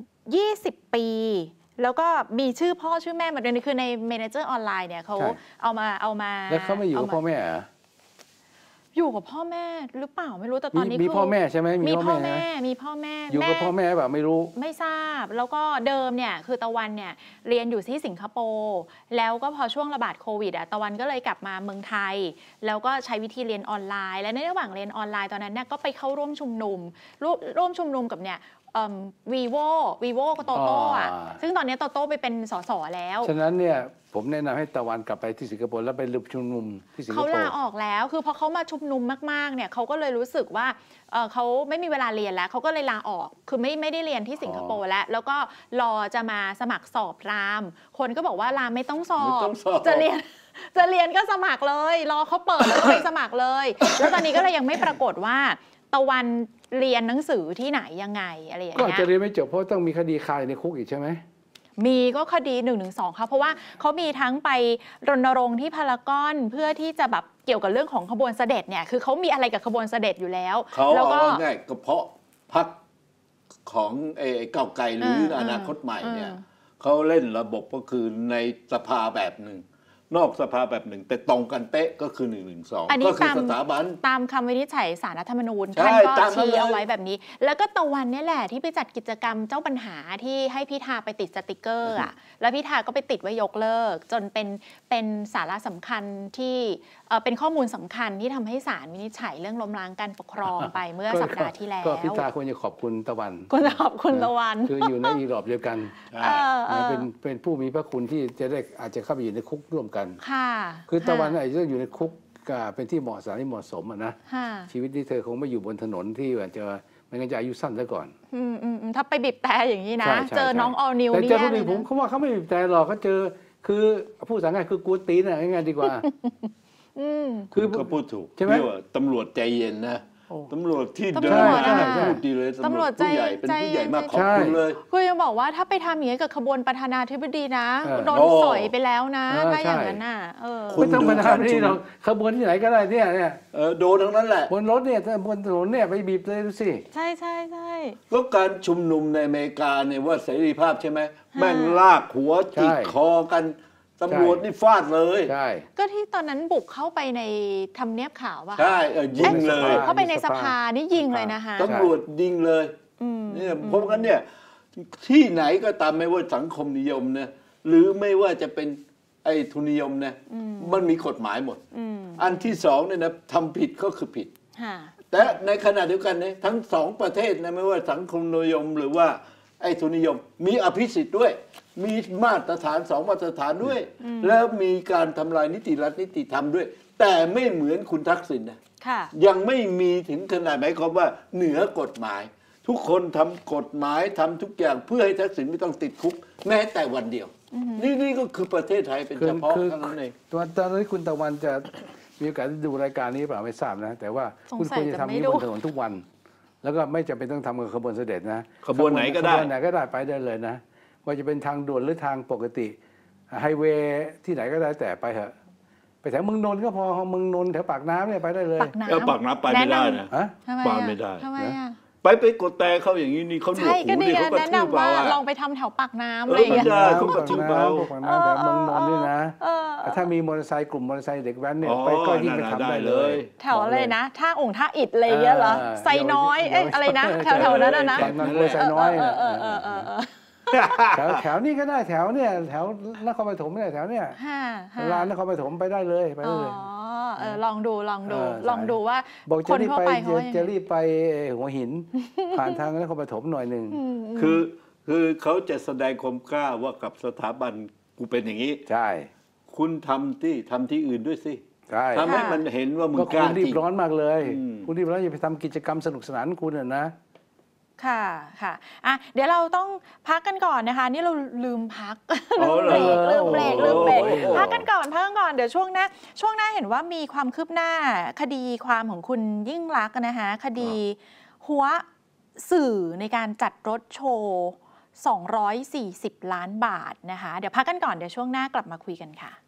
[SPEAKER 4] 20 ปีแล้วก็มีชื่อพ่อชื่อแม่มาด้วยนี่คือในเมเนเจอร์ออนไลน์เนี่ยเขาเอามา
[SPEAKER 3] แล้วเขาไม่อยู่กับพ่อแม่
[SPEAKER 4] อยู่กับพ่อแม่หรือเปล่าไม่รู้แต่ตอนนี้
[SPEAKER 3] มีพ่อแม่ใช่ไหม
[SPEAKER 4] มีพ่อแม่
[SPEAKER 3] อยู่กับพ่อแม่แบบไม่รู้
[SPEAKER 4] ไม่ทราบแล้วก็เดิมเนี่ยคือตะวันเนี่ยเรียนอยู่ที่สิงคโปร์แล้วก็พอช่วงระบาดโควิดตะวันก็เลยกลับมาเมืองไทยแล้วก็ใช้วิธีเรียนออนไลน์และในระหว่างเรียนออนไลน์ตอนนั้นเนี่ยก็ไปเข้าร่วมชุมนุมกับเนี่ยวีโวกับโตโต้ซึ่งตอนนี้โตโต้ไปเป็นสสแล้ว
[SPEAKER 3] ฉะนั้นเนี่ยผมแนะนำให้ตะวันกลับไปที่สิงคโปร์แล้วไปชุมนุมที่สิงคโปร์
[SPEAKER 4] เขาลาออกแล้วคือพอเขามาชุมนุมมากๆเนี่ยเขาก็เลยรู้สึกว่าเขาไม่มีเวลาเรียนแล้วเขาก็เลยลาออกคือไม่ได้เรียนที่สิงคโปร์แล้วก็รอจะมาสมัครสอบรามคนก็บอกว่ารามไม่ต้องสอบจะเรียนก็สมัครเลยรอเขาเปิดแล้วก็ไปสมัครเลยแล้วตอนนี้ก็เลยยังไม่ปรากฏว่าตะวันเรียนหนังสือที่ไหนยังไงอะไรอย่างเงี้
[SPEAKER 3] ยก็จะเรียนไม่จบเพราะต้องมีคดีคาในคุกอีกใช่ไหม
[SPEAKER 4] มีก็คดี112ค่ะเพราะว่าเขามีทั้งไปรณรงค์ที่พารากอนเพื่อที่จะแบบเกี่ยวกับเรื่องของขบวนเสด็จเนี่ยคือเขามีอะไรกับขบวนเสด็จอยู่แล้ว
[SPEAKER 2] เขาเอาง่ายก็เพราะพรรคของก้าวไกลหรืออนาคตใหม่เนี่ยเขาเล่นระบบก็คือในสภาแบบหนึ่งนอกสภาแบบหนึ่งแต่ตรงกันเป๊ะก็คือ112ก็คือสถาบัน
[SPEAKER 4] ตามคำวินิจฉัยศาลรัฐธรรมนูญท่านก็ชี้เอาไว้แบบนี้แล้วก็ตะวันนี่แหละที่ไปจัดกิจกรรมเจ้าปัญหาที่ให้พิธาไปติดสติกเกอร์แล้วพิธาก็ไปติดไว้ยกเลิกจนเป็นสาระสำคัญที่เป็นข้อมูลสำคัญที่ทำให้ศาลวินิจฉัยเรื่องล้มล้างการปกครองไปเมื่อสัปดาห์ที่แล้ว
[SPEAKER 3] ก็พิธาควรจะขอบคุณตะวัน
[SPEAKER 4] ควรจะขอบคุณตะวัน
[SPEAKER 3] คืออยู่ในอีรอบเดียวกันเป็นผู้มีพระคุณที่จะได้อาจจะเข้าไปอยู่ในคุกร่วมกันคือตะวันอาจจะอยู่ในคุกเป็นที่เหมาะสมที่เหมาะสมนะชีวิตที่เธอคงไม่อยู่บนถนนที่จะไม่งั้นจะอายุสั้นซะก่อน
[SPEAKER 4] ถ้าไปบีบแต่อย่างนี้นะเจอน้องออลนิว
[SPEAKER 3] นี่แต่เจอคนอื่นผมเขาว่าเขาไม่บีบแต่หรอกเขาเจอคือพูดง่ายๆคือกูตีนอะง่ายๆดีกว่า
[SPEAKER 2] คือก็พูดถูก
[SPEAKER 3] ใช่ไหม
[SPEAKER 2] เรียกว่าตำรวจใจเย็นนะตำรวจที่
[SPEAKER 4] ตำรวจ
[SPEAKER 2] เดินมา
[SPEAKER 4] ใช่
[SPEAKER 2] พูดดีเลยตำรวจผู้ใหญ่เป็นผู้ใหญ่มากขอบคุณเลย
[SPEAKER 4] คือยังบอกว่าถ้าไปทำอย่างนี้กับขบวนประธานาธิบดีนะโดนสอยไปแล้วนะถ้าอย่างนั้นน่ะ
[SPEAKER 3] ไม่ต้องมาทำที่เราขบวนที่ไหนก็ได้เนี่ย
[SPEAKER 2] โดนทั้งนั้นแหละ
[SPEAKER 3] บนรถเนี่ยบนถนนเนี่ยไปบีบเลยดูสิ
[SPEAKER 4] ใช่ใช่ใช่
[SPEAKER 2] ก็การชุมนุมในอเมริกาเนี่ยว่าเสรีภาพใช่ไหมแม่งลากหัวจิกคอกันตำรวจนี่ฟาดเลย
[SPEAKER 3] ใช่
[SPEAKER 4] ก็ที่ตอนนั้นบุกเข้าไปในทำเนียบขาวป่ะ
[SPEAKER 2] ใช่ยิงเลย
[SPEAKER 4] เข้าไปในสภานี่ยิงเลยนะคะ
[SPEAKER 2] ตำรวจยิงเลยเนี่ยเพราะงั้นเนี่ยที่ไหนก็ตามไม่ว่าสังคมนิยมนะหรือไม่ว่าจะเป็นไอ้ทุนนิยมนะมันมีกฎหมายหมดอันที่สองเนี่ยนะทำผิดก็คือผิดแต่ในขณะเดียวกันเนี่ยทั้งสองประเทศนะไม่ว่าสังคมนิยมหรือว่าไอ้ทุนนิยมมีอภิสิทธิ์ด้วยมีมาตรฐานสองมาตรฐานด้วยแล้วมีการทำลายนิติรัฐนิติธรรมด้วยแต่ไม่เหมือนคุณทักษิณนะยังไม่มีถึงขนาดหมายความว่าเหนือกฎหมายทุกคนทำกฎหมายทำทุกอย่างเพื่อให้ทักษิณไม่ต้องติดคุกแม้แต่วันเดียวนี่ก็คือประเทศไทยเป็นเฉพาะเท่านั้นเอง
[SPEAKER 3] ตอนนี้คุณตะวันจะมีโอกาสดูรายการนี้เปล่าไม่ทราบนะแต่ว่าคุณควรจะทำนี้บนถนนทุกวันแล้วก็ไม่จำเป็นต้องทำกับขบวนเสด็จนะ
[SPEAKER 2] ขบวนไหนก็ได้
[SPEAKER 3] ขบวนไหนก็ได้ไปได้เลยนะว่าจะเป็นทางด่วนหรือทางปกติไฮเวย์ที่ไหนก็ได้แต่ไปเถอะไปแถวเมืองนนท์ก็พอเมืองนนท์แถวปากน้ำเนี่ยไปได้เลย
[SPEAKER 2] ปากน้ำไปไม่ได้นะไปไม่ได้ไปกดแต่เขาอย่างนี้นี่เขาหนวกหูนี่เขาก็ทื่อเบา
[SPEAKER 4] ลองไปทำแถวปากน้ำอะไรอย่างเงี้ย
[SPEAKER 3] เขาก็ทื่อเบาปากน้ำแถวเมืองนนท์นี่นะถ้ามีมอเตอร์ไซค์กลุ่มมอเตอร์ไซค์เด็กแว้นเนี่ยไปก็ยิ่งไปทำได้เลย
[SPEAKER 4] แถวเลยนะท่าองค์ท่าอิฐอะไรเงี้ยเหรอไซน้อยอะไรนะแถวนั้นนะ
[SPEAKER 3] ไซน้อยแถวนี้ก็ได้แถวเนี่ยแถวนครปฐมเนี่ยแถวเนี่ยร้านนครปฐมไปได้เลยไปได้เลย
[SPEAKER 4] ลองดูว่าคนทั่วไปเขา
[SPEAKER 3] จะรีบไปหัวหินผ่านทางนครปฐมหน่อยหนึ่ง
[SPEAKER 2] คือเขาจะแสดงความกล้าว่ากับสถาบันกูเป็นอย่างนี้
[SPEAKER 3] ใช่
[SPEAKER 2] คุณทำที่อื่นด้วยสิทำให้มันเห็นว่ามึงกล้า
[SPEAKER 3] คุณรีบร้อนมากเลยคุณรีบร้อนอย่าไปทำกิจกรรมสนุกสนานคุณนะ
[SPEAKER 4] ค่ะเดี๋ยวเราต้องพักกันก่อนนะคะนี่เราลืมพักลืมเบรกพักกันก่อนเดี๋ยวช่วงหน้าเห็นว่ามีความคืบหน้าคดีความของคุณยิ่งลักษณ์นะคะคดีหัวสื่อในการจัดรถโชว์240 ล้านบาทนะคะเดี๋ยวพักกันก่อนเดี๋ยวช่วงหน้ากลับมาคุยกันค่ะ